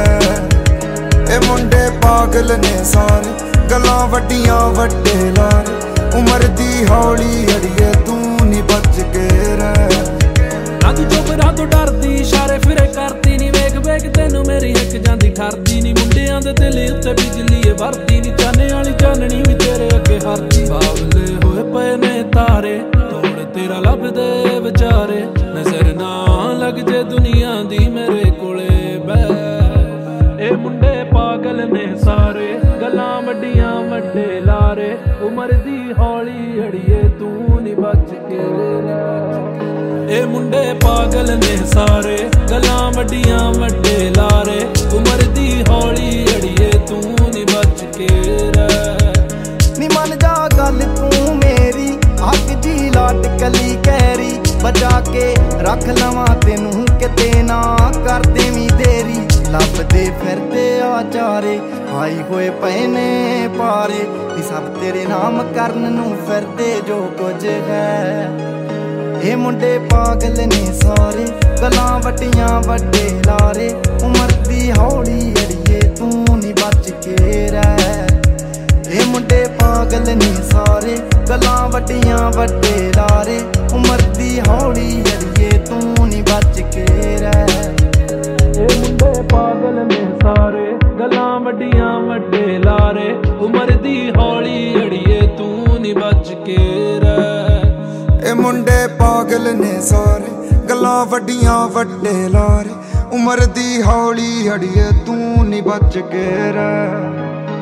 ਰਹਿ। ਇਹ ਮੁੰਡੇ ਪਾਗਲ ਨੇ ਸਾਰੇ, ਗੱਲਾਂ ਵੱਡੀਆਂ ਵੱਡੇ ਲਾਰੇ, ਉਮਰ ਦੀ ਹੌਲੀ ਅੜੀਏ ਤੂੰ ਨੀ ਬਚ ਕੇ ਰਹਿ। ਅੱਜ ਚੋਪਰਾਂ ਤੋਂ ਡਰਦੀ, ਇਸ਼ਾਰੇ ਫਿਰੇ ਕਰਦੀ ਨੀ, ਵੇਖ ਵੇਖ ਤੈਨੂੰ ਮੇਰੀ ਹਿੱਕ ਜਾਂਦੀ ਠਰਦੀ ਨੀ। ਮੁੰਡਿਆਂ ਦੇ ਦਿਲ ਉੱਤੇ ਬਿਜਲੀ ਏ ਵਰਦੀ ਨੀ, ਚਾਨੇ ਵਾਲੀ ਚਾਨਣੀ ਵੀ ਤੇਰੇ ਅੱਗੇ ਹਰਦੀ। ਬਾਵਲੇ ਹੋਏ ਪਏ ਨੇ ਤਾਰੇ, ਤੋੜ ਤੇਰਾ ਲੱਭਦੇ ਵਿਚਾਰੇ, ਨਜ਼ਰ ਨਾ ਲੱਗ ਜੇ ਦੁਨੀਆ ਦੀ ਮੇਰੇ ਕੋਲੇ ਬਹਿ। ਇਹ ਮੁੰਡੇ ਪਾਗਲ ਨੇ ਸਾਰੇ, ਗੱਲਾਂ ਵੱਡੀਆਂ ਵੱਡੇ ਲਾਰੇ, ਉਮਰ ਦੀ ਹੌਲੀ ਅੜੀਏ ਤੂੰ ਨੀ ਬਚ ਕੇ ਰਹਿ। ਇਹ ਮੁੰਡੇ ਪਾਗਲ ਨੇ ਸਾਰੇ, ਗੱਲਾਂ ਵੱਡੀਆਂ ਵੱਡੇ ਲਾਰੇ, ਉਮਰ ਦੀ ਹੌਲੀ ਅੜੀਏ ਤੂੰ ਨੀ ਬਚ ਕੇ ਰਹਿ। ਨੀ ਮੰਨ ਜਾ ਗੱਲ ਤੂੰ ਮੇਰੀ, ਅੱਗ ਜੀ ਲਾਟ ਕਲੀ ਕਹਿਰੀ, ਬਚਾ ਕੇ ਰੱਖ ਲਵਾਂ ਤੈਨੂੰ ਕਿਤੇ ਨਾ ਕਰ ਦੇਵੀਂ ਦੇਰੀ। ਲੱਭਦੇ ਫਿਰਦੇ ਆ ਚਾਰੇ, ਆਈ ਹੋਏ ਪਏ ਨੇ ਪਾਰੇ, ਨੀ ਸਭ ਤੇਰੇ ਨਾਮ ਕਰਨ ਨੂੰ ਫਿਰਦੇ ਜੋ ਕੁਝ ਹੈ। ਇਹ ਮੁੰਡੇ ਪਾਗਲ ਨੇ ਸਾਰੇ, ਗੱਲਾਂ ਵੱਡੀਆਂ ਵੱਡੇ ਲਾਰੇ, ਉਮਰ ਦੀ ਹੌਲੀ ਅੜੀਏ ਤੂੰ ਨੀ ਬਚ ਕੇ ਰਹਿ। ਇਹ ਮੁੰਡੇ ਪਾਗਲ ਨੇ ਸਾਰੇ, ਗੱਲਾਂ ਵੱਡੀਆਂ ਵੱਡੇ ਲਾਰੇ, ਉਮਰ ਦੀ ਹੌਲੀ ਅੜੀਏ ਤੂੰ ਨੀ ਬਚ ਕੇ ਰਹਿ। ਇਹ ਮੁੰਡੇ ਪਾਗਲ ਨੇ ਸਾਰੇ, ਗੱਲਾਂ ਵੱਡੀਆਂ ਵੱਡੇ ਲਾਰੇ, ਉਮਰ ਦੀ ਹੌਲੀ ਅੜੀਏ ਤੂੰ ਨੀ ਬਚ ਕੇ ਰਹਿ। ਇਹ ਮੁੰਡੇ ਪਾਗਲ ਨੇ ਸਾਰੇ, ਗੱਲਾਂ ਵੱਡੀਆਂ ਵੱਡੇ ਲਾਰੇ, ਉਮਰ ਦੀ ਹੌਲੀ ਅੜੀਏ ਤੂੰ ਨੀ ਬਚ ਕੇ ਰਹਿ।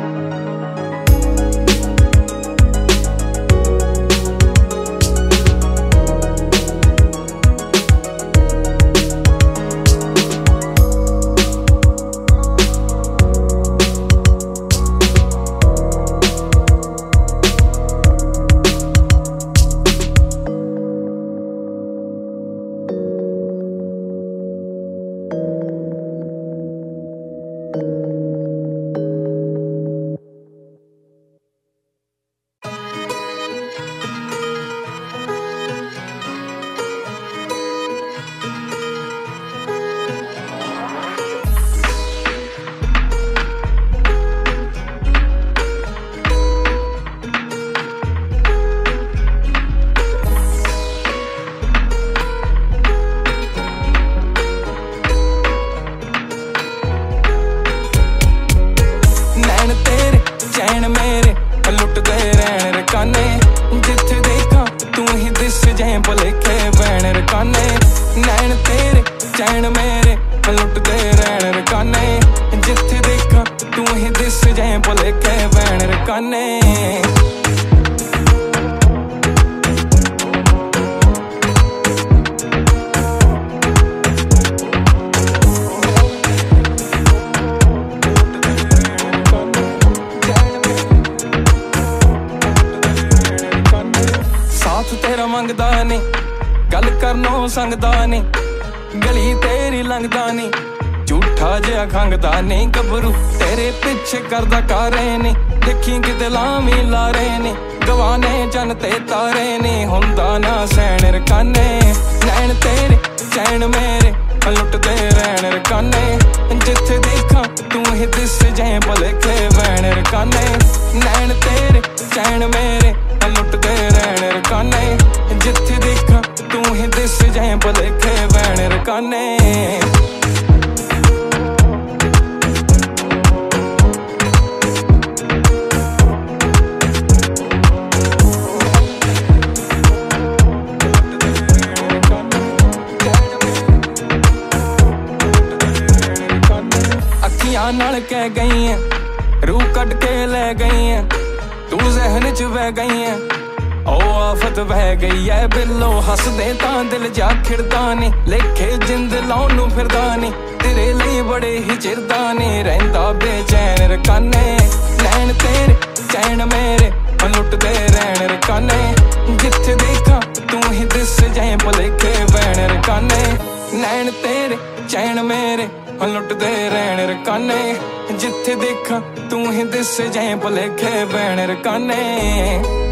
ਮੰਗਦਾ ਨੀ, ਗੱਲ ਕਰਨੋਂ ਸੰਗਦਾ ਨੀ, ਗਲੀ ਤੇਰੀ ਲੰਘਦਾ ਨੀ, ਝੂਠਾ ਜਿਹਾ ਖੰਗਦਾ ਨੀ, ਗੱਭਰੂ ਤੇਰੇ ਪਿੱਛੇ ਕਰਦਾ ਕਾਰੇ ਨੀ, ਦੇਖੀ ਕਿਤੇ ਲਾਵੀਂ ਲਾਰੇ ਨੀ, ਗਵਾਨੇ ਚੰਨ ਤੇ ਤਾਰੇ ਨੀ, ਹੁੰਦਾ ਨਾ ਸੈਣ ਰਕਾਨੇ। ਨੈਣ ਤੇਰੇ ਚੈਨ ਮੇਰੇ ਲੁੱਟਦੇ ਰਹਿਣ ਰਕਾਨੇ, ਜਿੱਥੇ ਦੇਖਾਂ ਤੂੰ ਹੀ ਦਿਸ ਜਾਏ ਭਲੇਖੇ ਵੈਣ ਰਕਾਨੇ। ਨੈਣ ਤੇਰੇ ਚੈਨ ਮੇਰੇ ਲੁੱਟਦੇ ਰਹਿਣ ਰਕਾਨੇ, ਜਿੱਥੇ ਦੇਖਾਂ ਤੂੰ ਹੀ ਦਿਸ ਜਾਏ ਭਲੇਖੇ ਵੈਣ ਰਕਾਨੇ। यारां नाल कह गई है, रूह कट के लै गई है, तू जहन च बह गई है। ओ आफत बह गई है बिल्लो हसदे तां दिल जा खिड़दा नी, लेखे जिंद लाउन नूं फिरदा नी, तेरे लिए बड़े ही चिरदा नी, रहिंदा बेचैन रकाने, नैन तेरे चैन मेरे लुटदे रहन रकाने, जिथे देखा तू ही दिस जाए भुलेखे बैण रकाने, नैन तेरे चैन मेरे लुटदे रहन रकाने, जिथे देखा तू ही दिस जाए भुलेखे बैण रकाने।